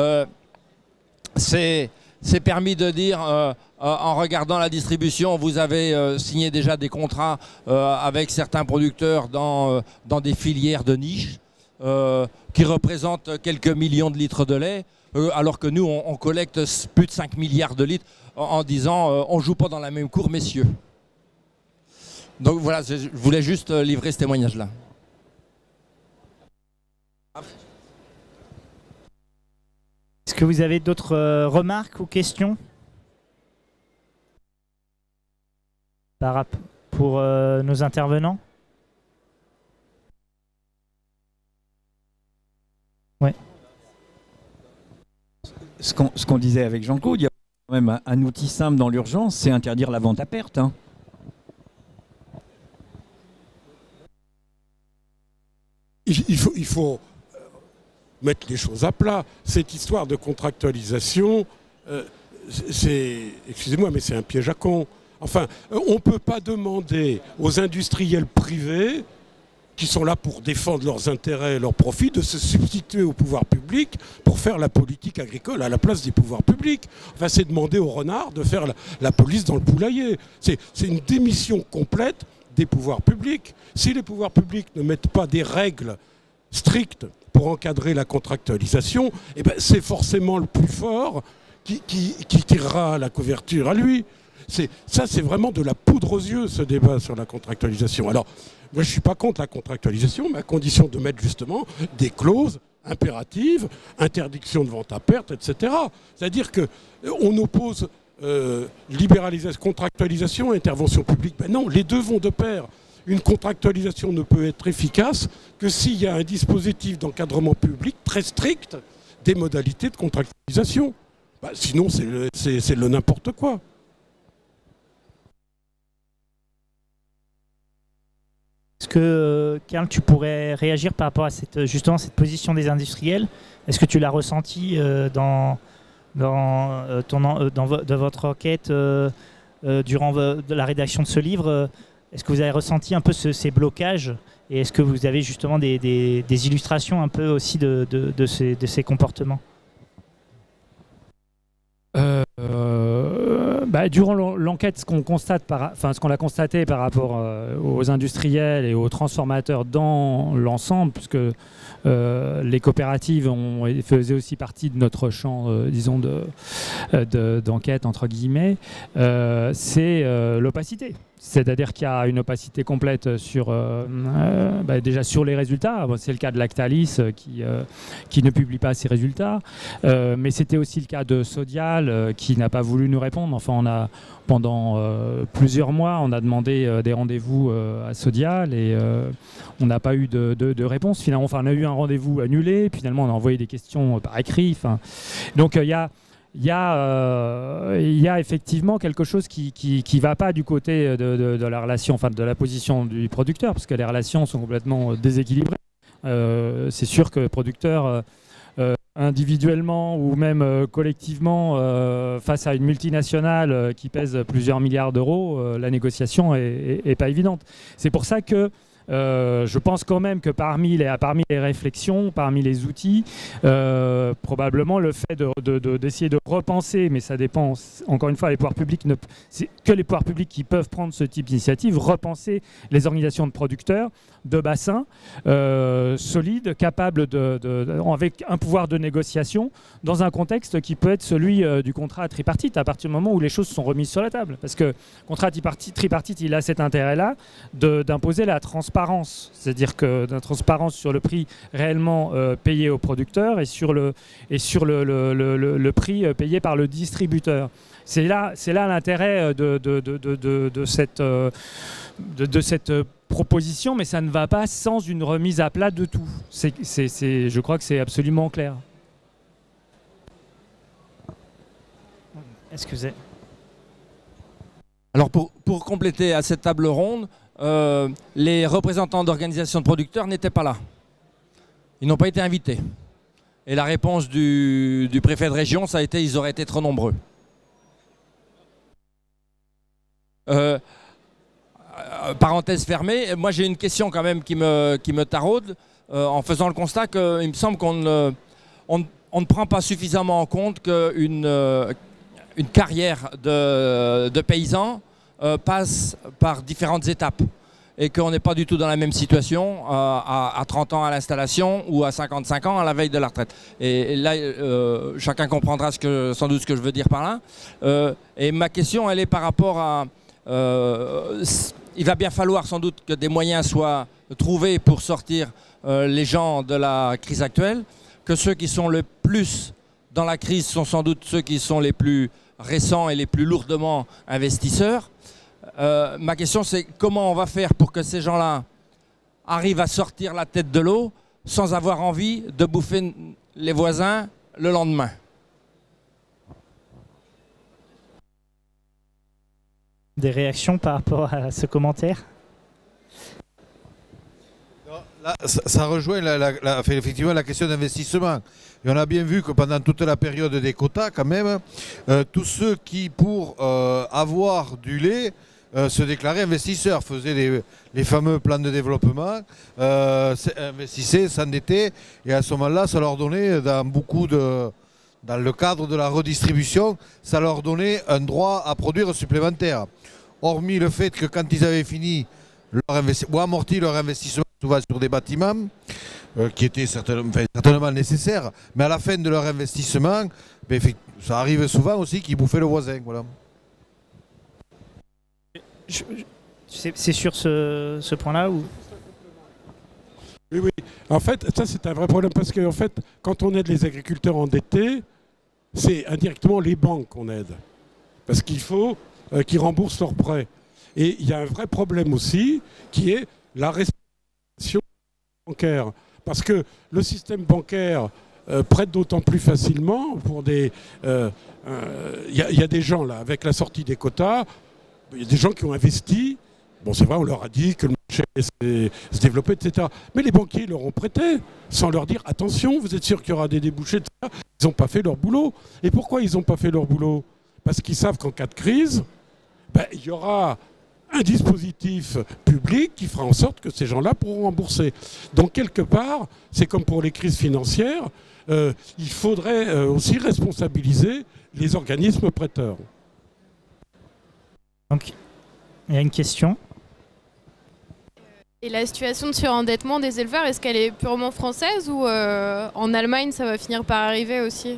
c'est permis de dire, en regardant la distribution, vous avez signé déjà des contrats avec certains producteurs dans des filières de niche qui représentent quelques millions de litres de lait, alors que nous, on collecte plus de 5 milliards de litres en disant on ne joue pas dans la même cour, messieurs. Donc voilà, je voulais juste livrer ce témoignage-là. Est-ce que vous avez d'autres remarques ou questions pour nos intervenants? Ouais. Ce qu'on disait avec Jean-Claude, il y a quand même un outil simple dans l'urgence, c'est interdire la vente à perte. Hein. Il faut mettre les choses à plat. Cette histoire de contractualisation, excusez-moi, mais c'est un piège à con. Enfin, on ne peut pas demander aux industriels privés qui sont là pour défendre leurs intérêts et leurs profits, de se substituer au pouvoir public pour faire la politique agricole à la place des pouvoirs publics. Enfin, c'est demander aux renards de faire la police dans le poulailler. C'est une démission complète des pouvoirs publics. Si les pouvoirs publics ne mettent pas des règles strictes pour encadrer la contractualisation, eh ben, c'est forcément le plus fort qui tirera la couverture à lui. Ça, c'est vraiment de la poudre aux yeux, ce débat sur la contractualisation. Alors, moi, je ne suis pas contre la contractualisation, mais à condition de mettre justement des clauses impératives, interdiction de vente à perte, etc. C'est-à-dire qu'on oppose libéralisation, contractualisation et intervention publique. Ben non, les deux vont de pair. Une contractualisation ne peut être efficace que s'il y a un dispositif d'encadrement public très strict des modalités de contractualisation. Ben, sinon, c'est le n'importe quoi. Est-ce que, Karl, tu pourrais réagir par rapport à justement cette position des industriels? Est-ce que tu l'as ressenti dans votre enquête durant la rédaction de ce livre? Est-ce que vous avez ressenti un peu ces blocages? Et est-ce que vous avez justement des illustrations un peu aussi de ces comportements? Durant l'enquête, ce qu'on a constaté par rapport aux industriels et aux transformateurs dans l'ensemble, puisque les coopératives faisaient aussi partie de notre champ, disons, d'enquête, entre guillemets, c'est l'opacité. C'est-à-dire qu'il y a une opacité complète déjà sur les résultats. Bon, c'est le cas de Lactalis qui ne publie pas ses résultats. Mais c'était aussi le cas de Sodial qui n'a pas voulu nous répondre. Enfin, pendant plusieurs mois, on a demandé des rendez-vous à Sodial et on n'a pas eu de réponse. Finalement, on a eu un rendez-vous annulé. Finalement, on a envoyé des questions par écrit. Donc, il y a effectivement quelque chose qui va pas du côté de la relation, de la position du producteur, parce que les relations sont complètement déséquilibrées. C'est sûr que le producteur, individuellement ou même collectivement, face à une multinationale qui pèse plusieurs milliards d'euros, la négociation est pas évidente. C'est pour ça que je pense quand même que parmi les réflexions, parmi les outils, probablement le fait d'essayer de repenser, mais ça dépend, encore une fois, les pouvoirs publics, c'est que les pouvoirs publics qui peuvent prendre ce type d'initiative, repenser les organisations de producteurs, de bassins, solides, capables avec un pouvoir de négociation, dans un contexte qui peut être celui du contrat tripartite, à partir du moment où les choses sont remises sur la table. Parce que le contrat tripartite, il a cet intérêt-là d'imposer la transparence. C'est-à-dire que la transparence sur le prix réellement payé au producteur et sur le prix payé par le distributeur. C'est là l'intérêt de cette proposition, mais ça ne va pas sans une remise à plat de tout. Je crois que c'est absolument clair. Est-ce que vous avez... Alors pour compléter à cette table ronde, les représentants d'organisations de producteurs n'étaient pas là. Ils n'ont pas été invités. Et la réponse du préfet de région, ça a été ils auraient été trop nombreux. Parenthèse fermée, moi j'ai une question quand même qui me taraude en faisant le constat qu'il me semble qu'on ne prend pas suffisamment en compte qu'une carrière de paysan passe par différentes étapes et qu'on n'est pas du tout dans la même situation à 30 ans à l'installation ou à 55 ans à la veille de la retraite. Et là, chacun comprendra sans doute ce que je veux dire par là. Et ma question, elle est par rapport à... il va bien falloir sans doute que des moyens soient trouvés pour sortir les gens de la crise actuelle, que ceux qui sont le plus dans la crise sont sans doute ceux qui sont les plus récents et les plus lourdement investisseurs. Ma question, c'est comment on va faire pour que ces gens-là arrivent à sortir la tête de l'eau sans avoir envie de bouffer les voisins le lendemain. Des réactions par rapport à ce commentaire? Là, ça rejoint effectivement la question d'investissement. Et on a bien vu que pendant toute la période des quotas, quand même, tous ceux qui, pour avoir du lait, se déclaraient investisseurs, faisaient les fameux plans de développement, investissaient, s'endettaient, et à ce moment-là, ça leur donnait, dans le cadre de la redistribution, ça leur donnait un droit à produire supplémentaire. Hormis le fait que quand ils avaient fini ou amorti leur investissement, souvent sur des bâtiments, qui étaient certainement nécessaires, mais à la fin de leur investissement, ça arrive souvent aussi qu'ils bouffaient le voisin. Voilà. C'est sur ce point-là ou... Oui, oui. En fait, ça c'est un vrai problème parce que en fait, quand on aide les agriculteurs endettés, c'est indirectement les banques qu'on aide. Parce qu'il faut qu'ils remboursent leurs prêts. Et il y a un vrai problème aussi qui est la restriction bancaire. Parce que le système bancaire prête d'autant plus facilement pour des... Il y a des gens là, avec la sortie des quotas, il y a des gens qui ont investi. Bon, c'est vrai, on leur a dit que le marché allait se développer, etc. Mais les banquiers leur ont prêté, sans leur dire, attention, vous êtes sûr qu'il y aura des débouchés, etc. Ils n'ont pas fait leur boulot. Et pourquoi ils n'ont pas fait leur boulot? Parce qu'ils savent qu'en cas de crise, il y aura un dispositif public qui fera en sorte que ces gens-là pourront rembourser. Donc, quelque part, c'est comme pour les crises financières, il faudrait aussi responsabiliser les organismes prêteurs. Donc, il y a une question. Et la situation de surendettement des éleveurs, est-ce qu'elle est purement française ou en Allemagne ça va finir par arriver aussi?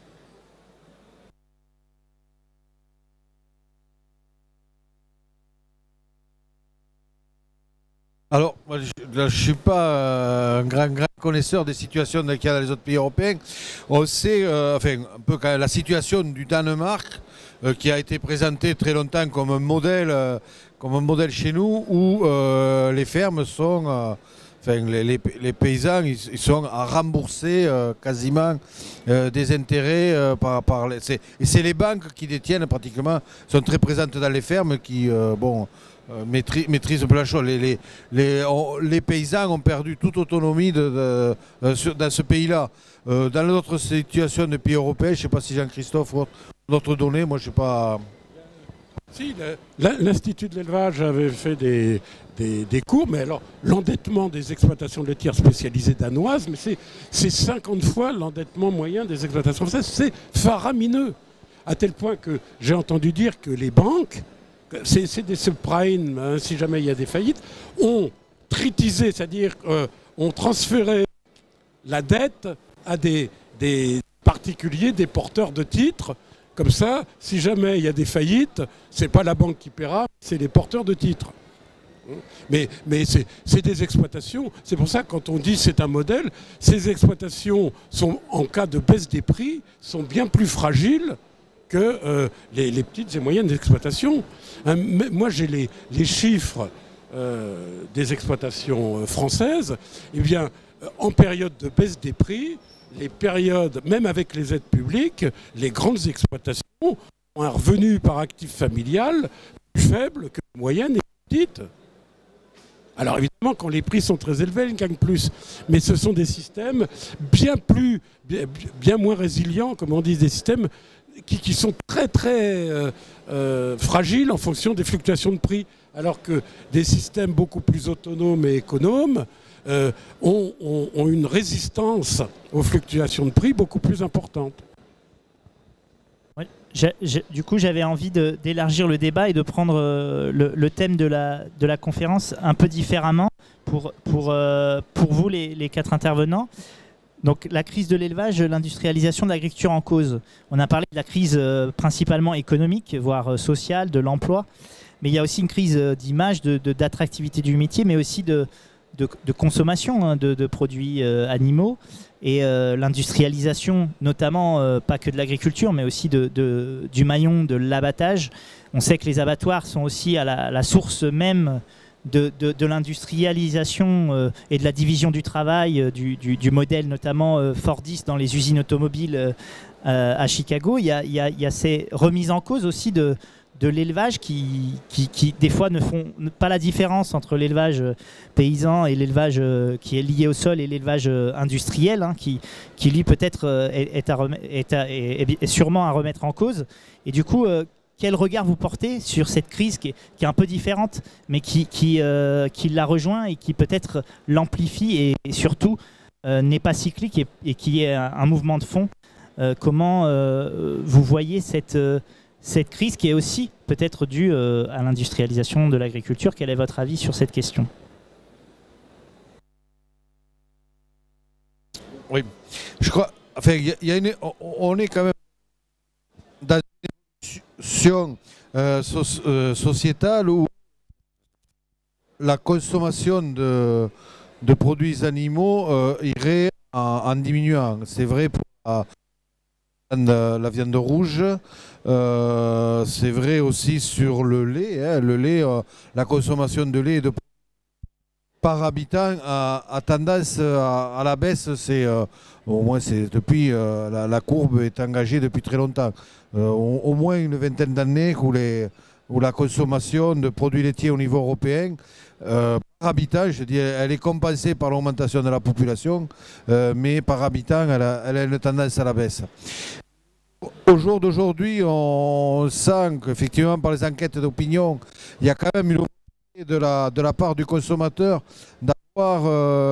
Alors, moi, je ne suis pas un grand connaisseur des situations qu'il y a dans les autres pays européens. On sait un peu quand même la situation du Danemark, qui a été présentée très longtemps comme un modèle chez nous, où les fermes sont... les paysans, ils sont à rembourser quasiment des intérêts et c'est les banques qui détiennent pratiquement, sont très présentes dans les fermes qui maîtrisent un peu la chose. Les paysans ont perdu toute autonomie dans ce pays-là. Dans d'autres situations de pays européens, je ne sais pas si Jean-Christophe ou d'autres données, moi je ne sais pas... Si, l'Institut de l'élevage avait fait des cours, mais alors l'endettement des exploitations laitières spécialisées danoises, mais c'est 50 fois l'endettement moyen des exploitations françaises. C'est faramineux, à tel point que j'ai entendu dire que les banques, c'est des subprimes, hein, si jamais il y a des faillites, ont tritisé, c'est-à-dire ont transféré la dette à des particuliers, des porteurs de titres. Comme ça, si jamais il y a des faillites, ce n'est pas la banque qui paiera, c'est les porteurs de titres. Mais c'est des exploitations. C'est pour ça que quand on dit c'est un modèle, ces exploitations sont, en cas de baisse des prix, sont bien plus fragiles que les petites et moyennes exploitations. Moi, j'ai les chiffres des exploitations françaises. Eh bien, en période de baisse des prix, les périodes, même avec les aides publiques, les grandes exploitations ont un revenu par actif familial plus faible que la moyenne et petite. Alors évidemment, quand les prix sont très élevés, ils gagnent plus. Mais ce sont des systèmes bien moins résilients, comme on dit, des systèmes qui sont très fragiles en fonction des fluctuations de prix. Alors que des systèmes beaucoup plus autonomes et économes ont une résistance aux fluctuations de prix beaucoup plus importante. Du coup, j'avais envie d'élargir le débat et de prendre le thème de la conférence un peu différemment pour vous, les quatre intervenants. Donc, la crise de l'élevage, l'industrialisation de l'agriculture en cause. On a parlé de la crise principalement économique, voire sociale, de l'emploi. Mais il y a aussi une crise d'image, d'attractivité du métier, mais aussi de consommation de produits animaux. Et l'industrialisation, notamment pas que de l'agriculture, mais aussi du maillon de l'abattage. On sait que les abattoirs sont aussi à la source même de l'industrialisation et de la division du travail, du modèle notamment Fordiste dans les usines automobiles à Chicago. Il y a ces remises en cause aussi de l'élevage qui des fois ne font pas la différence entre l'élevage paysan et l'élevage qui est lié au sol et l'élevage industriel, hein, qui lui peut-être est sûrement à remettre en cause. Et du coup, quel regard vous portez sur cette crise qui est un peu différente, mais qui la rejoint et qui peut-être l'amplifie et surtout n'est pas cyclique et qui est un mouvement de fond. Comment vous voyez cette crise qui est aussi peut-être due à l'industrialisation de l'agriculture? Quel est votre avis sur cette question? Oui, je crois. Enfin, on est quand même dans une situation sociétale où la consommation de produits animaux irait en diminuant. C'est vrai pour la viande rouge, c'est vrai aussi sur le lait. Hein. Le lait, la consommation de lait par habitant a tendance à la baisse. Au moins, c'est depuis la courbe est engagée depuis très longtemps. Au moins une vingtaine d'années où la consommation de produits laitiers au niveau européen par habitant, je dis, elle est compensée par l'augmentation de la population, mais par habitant, elle a une tendance à la baisse. Au jour d'aujourd'hui, on sent qu'effectivement, par les enquêtes d'opinion, il y a quand même une volonté de la part du consommateur d'avoir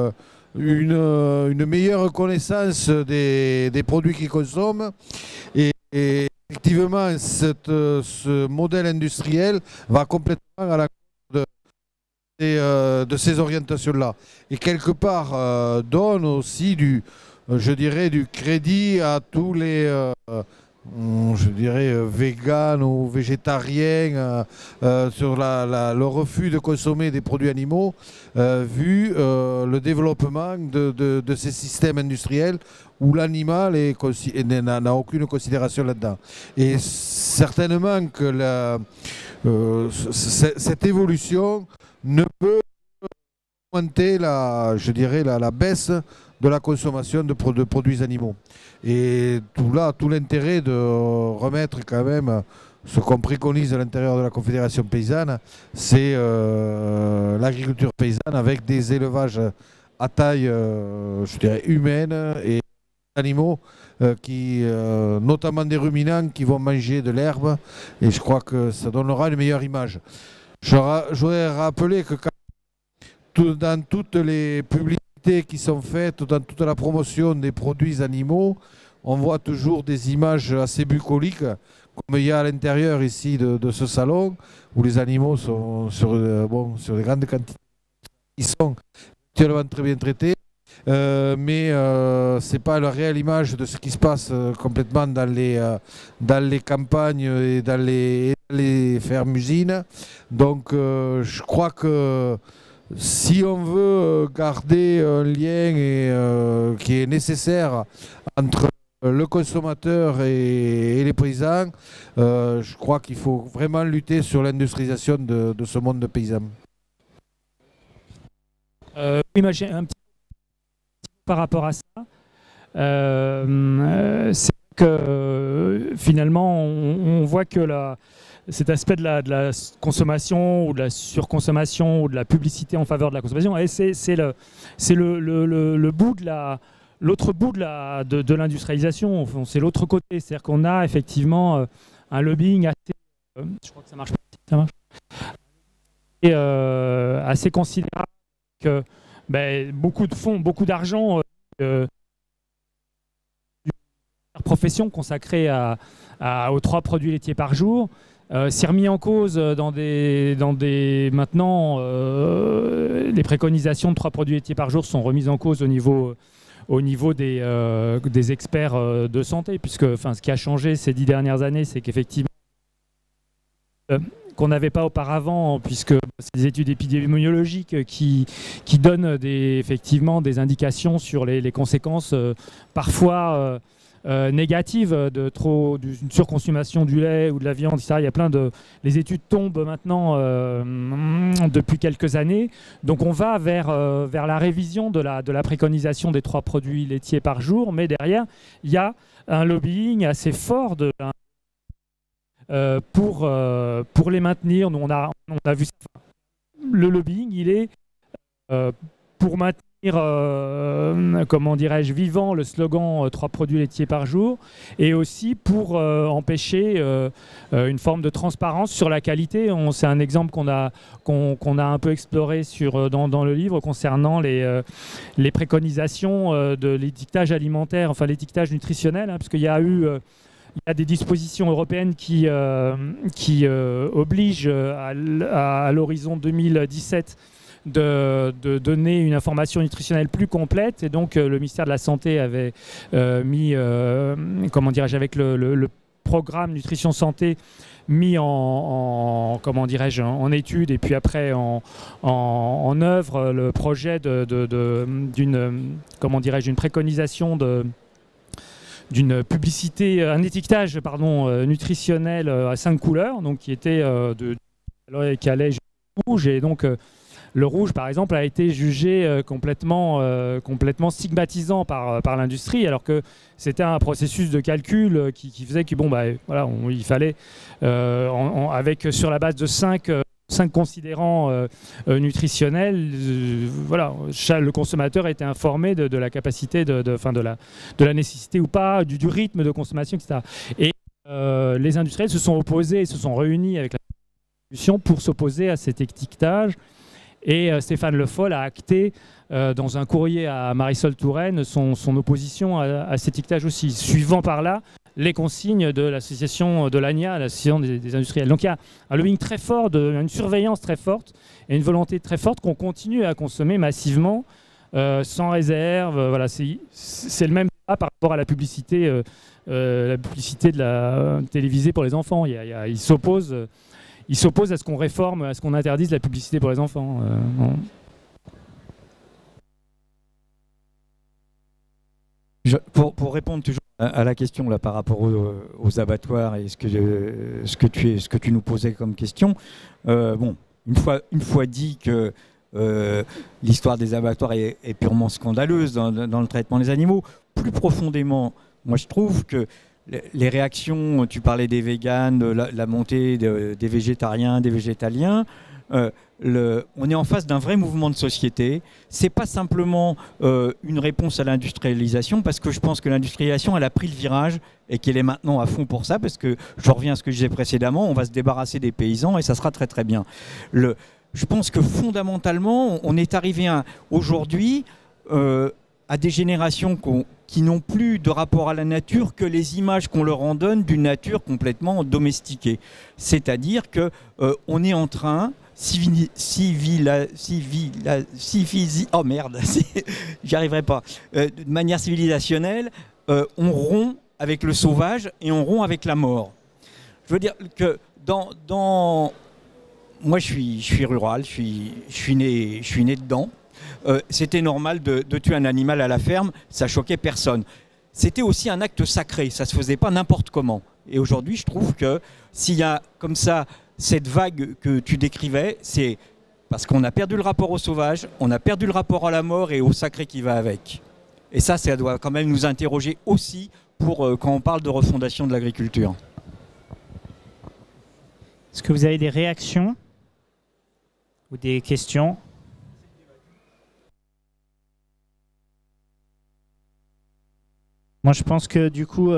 une meilleure connaissance des produits qu'il consomme. Et effectivement, ce modèle industriel va complètement à la de ces orientations-là. Et quelque part, donne aussi je dirais, du crédit à tous les, je dirais, véganes ou végétariens sur le refus de consommer des produits animaux, vu le développement de ces systèmes industriels où l'animal n'a aucune considération là-dedans. Et certainement que cette évolution ne peut augmenter je dirais, la baisse de la consommation de produits animaux. Et tout l'intérêt de remettre quand même ce qu'on préconise à l'intérieur de la Confédération paysanne, c'est l'agriculture paysanne avec des élevages à taille, je dirais, humaine et animaux, notamment des ruminants qui vont manger de l'herbe. Et je crois que ça donnera une meilleure image. Je voudrais rappeler que dans toutes les publicités qui sont faites, dans toute la promotion des produits animaux, on voit toujours des images assez bucoliques, comme il y a à l'intérieur ici de ce salon, où les animaux sont sur des grandes quantités. Ils sont actuellement très bien traités, mais ce n'est pas la réelle image de ce qui se passe complètement dans les campagnes et dans les fermes-usines. Donc je crois que si on veut garder un lien qui est nécessaire entre le consommateur et les paysans, je crois qu'il faut vraiment lutter sur l'industrialisation de ce monde de paysans. Oui, moi j'ai un petit par rapport à ça. C'est que finalement, on voit que cet aspect de la consommation ou de la surconsommation ou de la publicité en faveur de la consommation, c'est le bout de l'autre bout de l'industrialisation, c'est l'autre côté. C'est-à-dire qu'on a effectivement un lobbying assez... je crois que ça marche pas. Ça marche. Et assez considérable que beaucoup de fonds, beaucoup d'argent profession consacrée aux 3 produits laitiers par jour s'est remis en cause dans des maintenant les préconisations de 3 produits laitiers par jour sont remises en cause au niveau des experts de santé, puisque ce qui a changé ces 10 dernières années, c'est qu'effectivement qu'on n'avait pas auparavant, puisque c'est des études épidémiologiques qui donnent effectivement des indications sur les conséquences parfois négatives d'une surconsommation du lait ou de la viande, etc. Il y a les études tombent maintenant depuis quelques années. Donc on va vers la révision de la préconisation des 3 produits laitiers par jour, mais derrière, il y a un lobbying assez fort pour les maintenir. Nous, on a vu ça. Le lobbying, il est pour maintenir, comment dirais-je, vivant le slogan 3 produits laitiers par jour, et aussi pour empêcher une forme de transparence sur la qualité. C'est un exemple qu'on a un peu exploré dans le livre concernant les préconisations de l'étiquetage alimentaire, enfin l'étiquetage nutritionnel, parce qu'il y a des dispositions européennes qui obligent à l'horizon 2017 de donner une information nutritionnelle plus complète, et donc le ministère de la Santé avait mis, comment dirais-je, avec le programme Nutrition Santé mis comment dirais-je, en étude, et puis après en œuvre le projet d'une comment dirais-je, une préconisation d'une publicité, un étiquetage nutritionnel à 5 couleurs, donc qui était qui allait jusqu'au rouge, et donc le rouge, par exemple, a été jugé complètement stigmatisant par l'industrie, alors que c'était un processus de calcul qui faisait que il fallait, sur la base de 5 considérants nutritionnels, le consommateur était informé de la capacité, de la nécessité ou pas, du rythme de consommation, etc. Et les industriels se sont opposés, se sont réunis avec la distribution pour s'opposer à cet étiquetage. Et Stéphane Le Foll a acté dans un courrier à Marisol Touraine son opposition à cet étiquetage aussi, suivant par là les consignes de l'association de l'ANIA, l'association des industriels. Donc il y a un lobbying très fort, une surveillance très forte et une volonté très forte qu'on continue à consommer massivement, sans réserve. Voilà, c'est le même débat par rapport à la publicité de la télévisée pour les enfants. Il s'oppose à ce qu'on réforme, à ce qu'on interdise la publicité pour les enfants. Pour répondre toujours à la question là, par rapport aux abattoirs et ce que tu nous posais comme question, une fois dit que l'histoire des abattoirs est purement scandaleuse dans le traitement des animaux, plus profondément, moi je trouve que les réactions, tu parlais des véganes, la montée des végétariens, des végétaliens, on est en face d'un vrai mouvement de société. C'est pas simplement une réponse à l'industrialisation, parce que je pense que l'industrialisation, elle a pris le virage et qu'elle est maintenant à fond pour ça, parce que je reviens à ce que je disais précédemment, on va se débarrasser des paysans et ça sera très très bien. Je pense que fondamentalement, on est arrivé aujourd'hui à des générations qui n'ont plus de rapport à la nature que les images qu'on leur en donne d'une nature complètement domestiquée. C'est-à-dire qu'on est en train, oh merde, j'y arriverai pas, de manière civilisationnelle, on rompt avec le sauvage et on rompt avec la mort. Je veux dire que moi je suis rural, je suis né dedans. C'était normal de tuer un animal à la ferme, ça choquait personne. C'était aussi un acte sacré, ça se faisait pas n'importe comment. Et aujourd'hui, je trouve que s'il y a comme ça cette vague que tu décrivais, c'est parce qu'on a perdu le rapport au sauvage, on a perdu le rapport à la mort et au sacré qui va avec. Et ça doit quand même nous interroger aussi quand on parle de refondation de l'agriculture. Est-ce que vous avez des réactions ou des questions? Moi, je pense que du coup...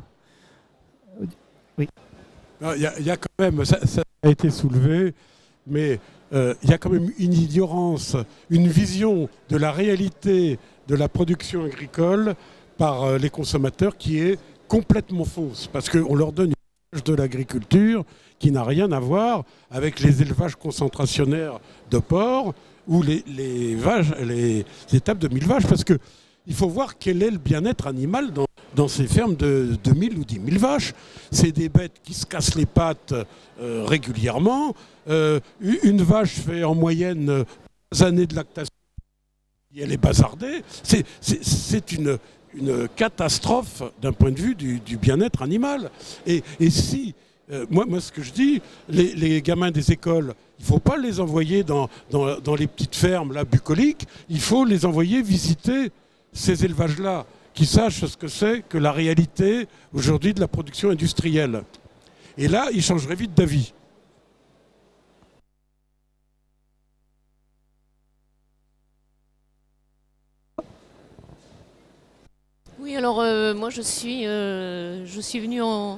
Oui. Il y a quand même, ça a été soulevé, mais il y a quand même une ignorance, une vision de la réalité de la production agricole par les consommateurs qui est complètement fausse, parce qu'on leur donne une image de l'agriculture qui n'a rien à voir avec les élevages concentrationnaires de porcs ou les étapes de 1000 vaches, parce qu'il faut voir quel est le bien-être animal dans ces fermes de 2000 ou 10 000 vaches. C'est des bêtes qui se cassent les pattes régulièrement. Une vache fait en moyenne 2 années de lactation et elle est bazardée. C'est une catastrophe d'un point de vue du bien-être animal. Et si, moi ce que je dis, les gamins des écoles, il ne faut pas les envoyer dans les petites fermes là, bucoliques, il faut les envoyer visiter ces élevages-là, qui sachent ce que c'est que la réalité aujourd'hui de la production industrielle. Et là, ils changeraient vite d'avis. Oui, alors moi je suis venue en...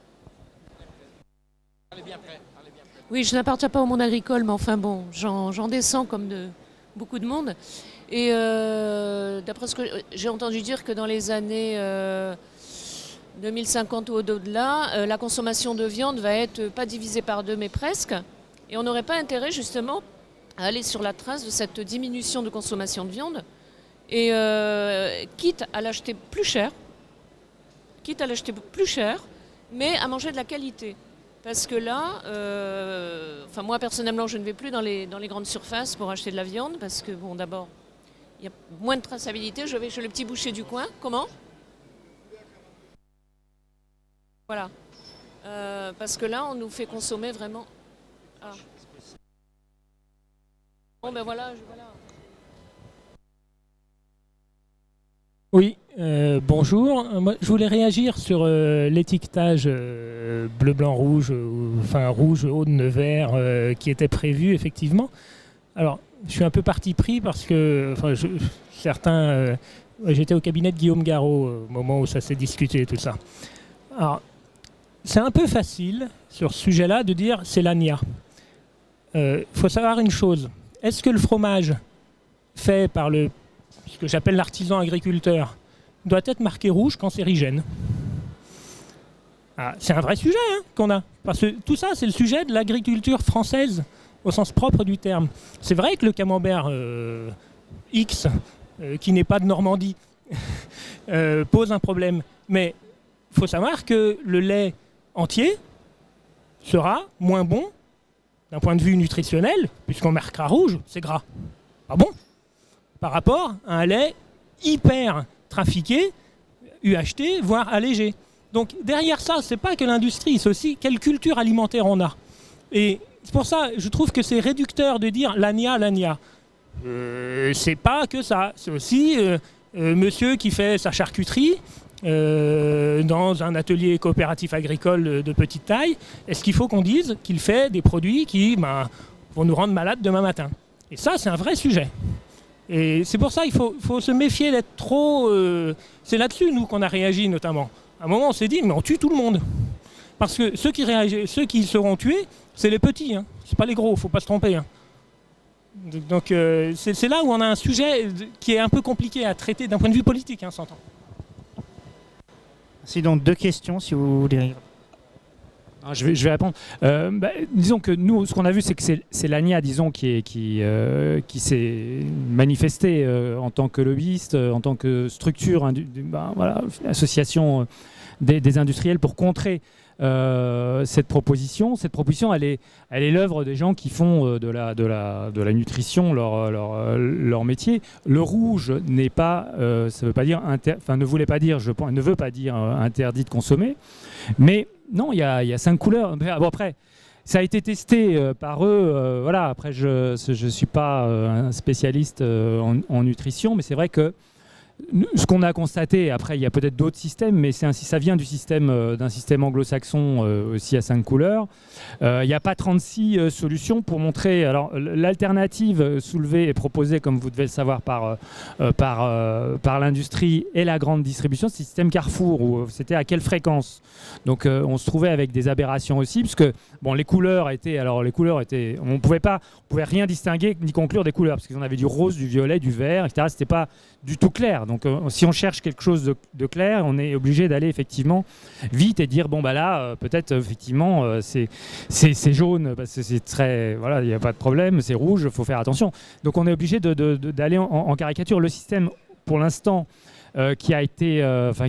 Oui, je n'appartiens pas au monde agricole, mais enfin bon, j'en descends comme beaucoup de monde. Et d'après ce que j'ai entendu dire que dans les années 2050 ou au-delà, la consommation de viande va être pas divisée par 2, mais presque. Et on n'aurait pas intérêt justement à aller sur la trace de cette diminution de consommation de viande. Et quitte à l'acheter plus cher, mais à manger de la qualité. Parce que là, enfin moi personnellement, je ne vais plus dans les grandes surfaces pour acheter de la viande, parce que bon, d'abord, il y a moins de traçabilité. Je vais chez le petit boucher du coin. Comment? Voilà. Parce que là, on nous fait consommer vraiment... Ah. Bon, ben voilà. Oui, bonjour. Moi, je voulais réagir sur l'étiquetage bleu, blanc, rouge, enfin rouge, jaune, vert, qui était prévu effectivement. Alors, je suis un peu parti pris parce que j'étais au cabinet de Guillaume Garot au moment où ça s'est discuté tout ça. Alors, c'est un peu facile sur ce sujet-là de dire c'est l'ANIA. Faut savoir une chose. Est-ce que le fromage fait par ce que j'appelle l'artisan agriculteur doit être marqué rouge cancérigène? C'est un vrai sujet qu'on a. Parce que tout ça, c'est le sujet de l'agriculture française au sens propre du terme. C'est vrai que le camembert X, qui n'est pas de Normandie, pose un problème. Mais il faut savoir que le lait entier sera moins bon d'un point de vue nutritionnel, puisqu'on marquera rouge, c'est gras. Pas bon? Par rapport à un lait hyper trafiqué, UHT, voire allégé. Donc derrière ça, c'est pas que l'industrie, c'est aussi quelle culture alimentaire on a. Et c'est pour ça, je trouve que c'est réducteur de dire l'ANIA. C'est pas que ça. C'est aussi monsieur qui fait sa charcuterie dans un atelier coopératif agricole de petite taille. Est-ce qu'il faut qu'on dise qu'il fait des produits qui vont nous rendre malades demain matin? Et ça, c'est un vrai sujet. Et c'est pour ça qu'il faut se méfier d'être trop... c'est là-dessus, nous, qu'on a réagi notamment. À un moment, on s'est dit, mais on tue tout le monde. Parce que ceux qui seront tués, c'est les petits, hein. C'est pas les gros, faut pas se tromper. Hein. Donc c'est là où on a un sujet qui est un peu compliqué à traiter d'un point de vue politique, hein, s'entend. C'est donc 2 questions, si vous voulez. Je vais répondre. Disons que nous, ce qu'on a vu, c'est que c'est l'ANIA, disons, qui s'est manifestée en tant que lobbyiste, en tant que structure, association des industriels pour contrer cette proposition. Cette proposition, elle est l'œuvre des gens qui font de la nutrition leur métier. Le rouge n'est pas, ça veut pas dire, ne voulait pas dire, je pense, ne veut pas dire interdit de consommer, mais non, il y a 5 couleurs. Bon, après, ça a été testé par eux. Voilà. Après, je suis pas un spécialiste en nutrition, mais c'est vrai que ce qu'on a constaté, après il y a peut-être d'autres systèmes, mais ça vient du système d'un système anglo-saxon aussi à 5 couleurs. Il n'y a pas 36 solutions pour montrer. Alors l'alternative soulevée et proposée, comme vous devez le savoir, par l'industrie et la grande distribution, c'est le système Carrefour, où c'était à quelle fréquence. Donc on se trouvait avec des aberrations aussi, puisque bon, les couleurs étaient, on pouvait rien distinguer ni conclure des couleurs, parce qu'on avait du rose, du violet, du vert, etc. C'était pas du tout clair. Donc si on cherche quelque chose de clair, on est obligé d'aller effectivement vite et dire bon bah là peut-être effectivement c'est jaune parce que c'est très, voilà, il n'y a pas de problème, c'est rouge, il faut faire attention. Donc on est obligé d'aller en caricature. Le système pour l'instant qui a été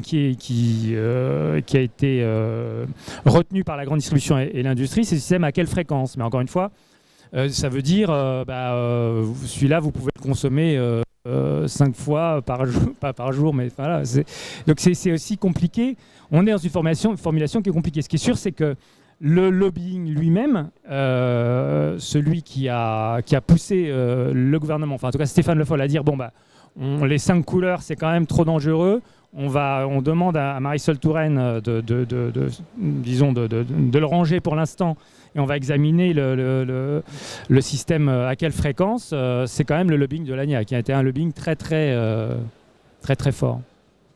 retenu par la grande distribution et l'industrie, c'est le système à quelle fréquence. Mais encore une fois, ça veut dire celui-là vous pouvez le consommer 5 fois par jour, pas par jour, mais voilà. Donc c'est aussi compliqué. On est dans une formulation qui est compliquée. Ce qui est sûr, c'est que le lobbying lui-même, celui qui a poussé le gouvernement, enfin en tout cas Stéphane Le Foll, à dire bon bah les 5 couleurs c'est quand même trop dangereux. On demande à Marisol Touraine de le ranger pour l'instant, et on va examiner le système à quelle fréquence. C'est quand même le lobbying de l'ANIA qui a été un lobbying très fort.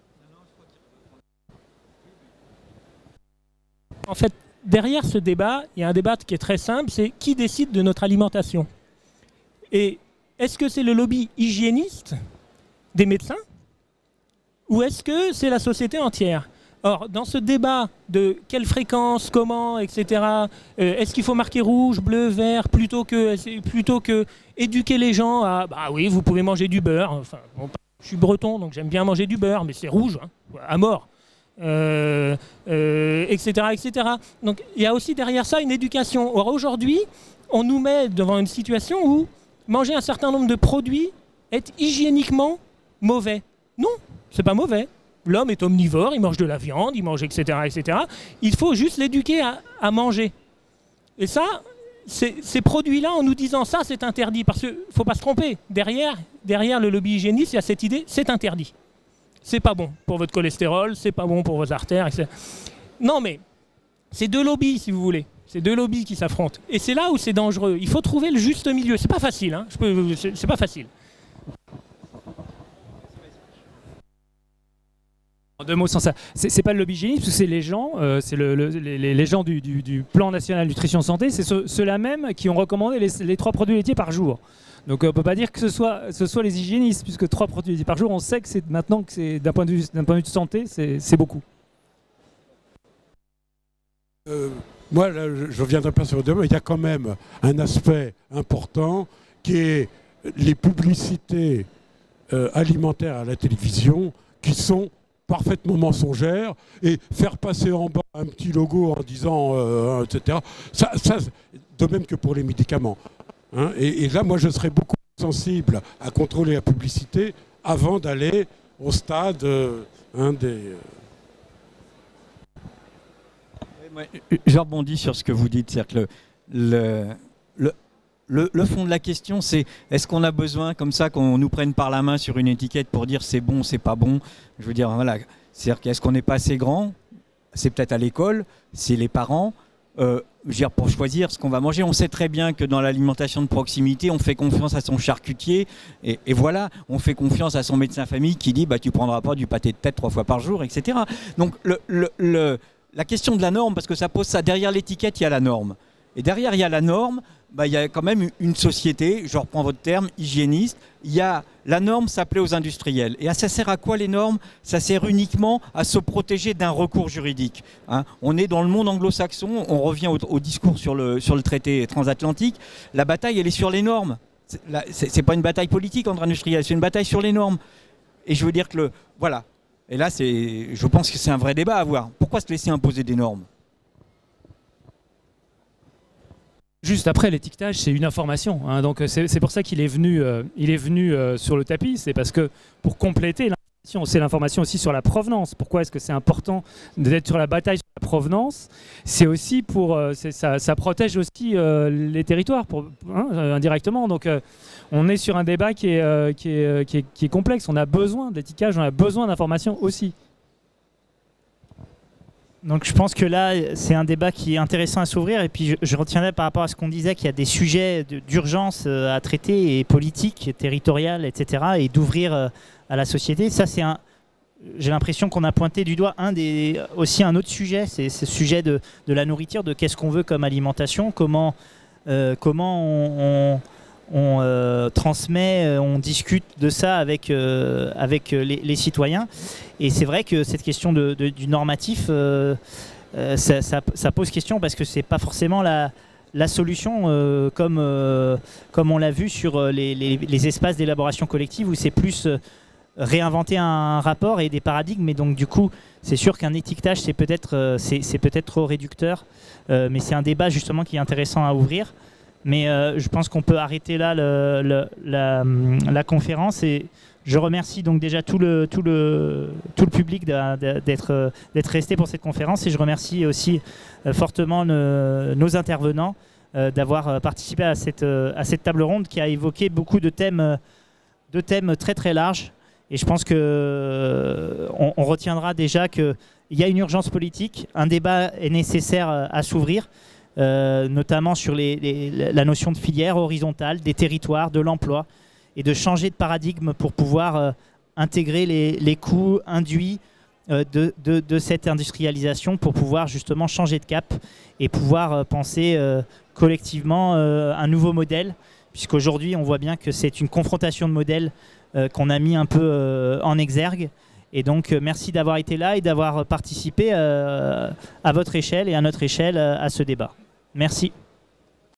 En fait, derrière ce débat, il y a un débat qui est très simple, c'est qui décide de notre alimentation? Et est-ce que c'est le lobby hygiéniste des médecins ou est-ce que c'est la société entière? Or, dans ce débat de quelle fréquence, comment, etc., est-ce qu'il faut marquer rouge, bleu, vert, plutôt que éduquer les gens à bah oui, vous pouvez manger du beurre. Enfin, bon, je suis breton, donc j'aime bien manger du beurre, mais c'est rouge, hein, à mort. Etc., etc. Donc il y a aussi derrière ça une éducation. Or aujourd'hui, on nous met devant une situation où manger un certain nombre de produits est hygiéniquement mauvais. Non, c'est pas mauvais. L'homme est omnivore, il mange de la viande, il mange etc., etc. Il faut juste l'éduquer à manger. Et ça, ces produits-là, en nous disant ça, c'est interdit. Parce qu'il ne faut pas se tromper. Derrière le lobby hygiéniste, il y a cette idée, c'est interdit. C'est pas bon pour votre cholestérol, c'est pas bon pour vos artères, etc. Non, mais c'est deux lobbies, si vous voulez. C'est deux lobbies qui s'affrontent. Et c'est là où c'est dangereux. Il faut trouver le juste milieu. C'est pas facile, hein. C'est pas facile. En 2 mots sans ça, c'est pas le lobby hygiéniste, c'est les gens, c'est les gens du plan national nutrition santé, c'est ceux-là même qui ont recommandé les 3 produits laitiers par jour. Donc on ne peut pas dire que ce soit les hygiénistes, puisque 3 produits laitiers par jour, on sait que c'est maintenant que c'est d'un point de vue de santé, c'est beaucoup. Moi, là, je ne reviendrai pas sur le débat, mais il y a quand même un aspect important qui est les publicités alimentaires à la télévision qui sont parfaitement mensongères, et faire passer en bas un petit logo en disant etc. Ça, de même que pour les médicaments. Hein, et là, moi, je serais beaucoup plus sensible à contrôler la publicité avant d'aller au stade des... Je rebondis sur ce que vous dites, c'est-à-dire que le fond de la question, c'est est-ce qu'on a besoin comme ça qu'on nous prenne par la main sur une étiquette pour dire c'est bon, c'est pas bon? Je veux dire, voilà, c'est-à-dire qu'est-ce qu'on n'est pas assez grand? C'est peut-être à l'école, c'est les parents. Je veux dire, pour choisir ce qu'on va manger, on sait très bien que dans l'alimentation de proximité, on fait confiance à son charcutier et voilà, on fait confiance à son médecin famille qui dit bah tu prendras pas du pâté de tête 3 fois par jour, etc. Donc la question de la norme, parce que ça pose ça, derrière l'étiquette, il y a la norme. Et derrière, il y a la norme, bah, il y a quand même une société, je reprends votre terme, hygiéniste, la norme s'appelait aux industriels. Et ça sert à quoi les normes? Ça sert uniquement à se protéger d'un recours juridique. Hein. On est dans le monde anglo-saxon, on revient au discours sur le traité transatlantique, la bataille elle est sur les normes. C'est pas une bataille politique entre industriels, c'est une bataille sur les normes. Et je veux dire que voilà. Et là, je pense que c'est un vrai débat à avoir. Pourquoi se laisser imposer des normes? Juste après, l'étiquetage, c'est une information. Hein, donc c'est pour ça qu'il est venu, sur le tapis. C'est parce que pour compléter C'est l'information aussi sur la provenance. Pourquoi est-ce que c'est important d'être sur la bataille sur la provenance? C'est aussi pour ça protège aussi les territoires indirectement. Donc on est sur un débat qui est complexe. On a besoin d'étiquetage, on a besoin d'informations aussi. Donc je pense que là, c'est un débat qui est intéressant à s'ouvrir. Et puis je retiendrai par rapport à ce qu'on disait qu'il y a des sujets d'urgence à traiter, et politiques, territoriales, etc. Et d'ouvrir à la société. Ça, j'ai l'impression qu'on a pointé du doigt aussi un autre sujet. C'est ce sujet de la nourriture, de qu'est-ce qu'on veut comme alimentation, comment on transmet, on discute de ça avec les citoyens. Et c'est vrai que cette question du normatif, ça pose question, parce que c'est pas forcément la solution comme on l'a vu sur les espaces d'élaboration collective, où c'est plus réinventer un rapport et des paradigmes. Et donc du coup, c'est sûr qu'un étiquetage, c'est peut-être trop réducteur, mais c'est un débat justement qui est intéressant à ouvrir. Mais je pense qu'on peut arrêter là la conférence, et je remercie donc déjà tout le public d'être resté pour cette conférence, et je remercie aussi fortement nos intervenants d'avoir participé à cette table ronde qui a évoqué beaucoup de thèmes très très larges. Et je pense qu'on retiendra déjà qu'il y a une urgence politique, un débat est nécessaire à s'ouvrir. Notamment sur la notion de filière horizontale, des territoires, de l'emploi, et de changer de paradigme pour pouvoir intégrer les coûts induits de cette industrialisation, pour pouvoir justement changer de cap et pouvoir penser collectivement un nouveau modèle, puisqu'aujourd'hui on voit bien que c'est une confrontation de modèles qu'on a mis un peu en exergue. Et donc merci d'avoir été là et d'avoir participé à votre échelle et à notre échelle à ce débat. Merci.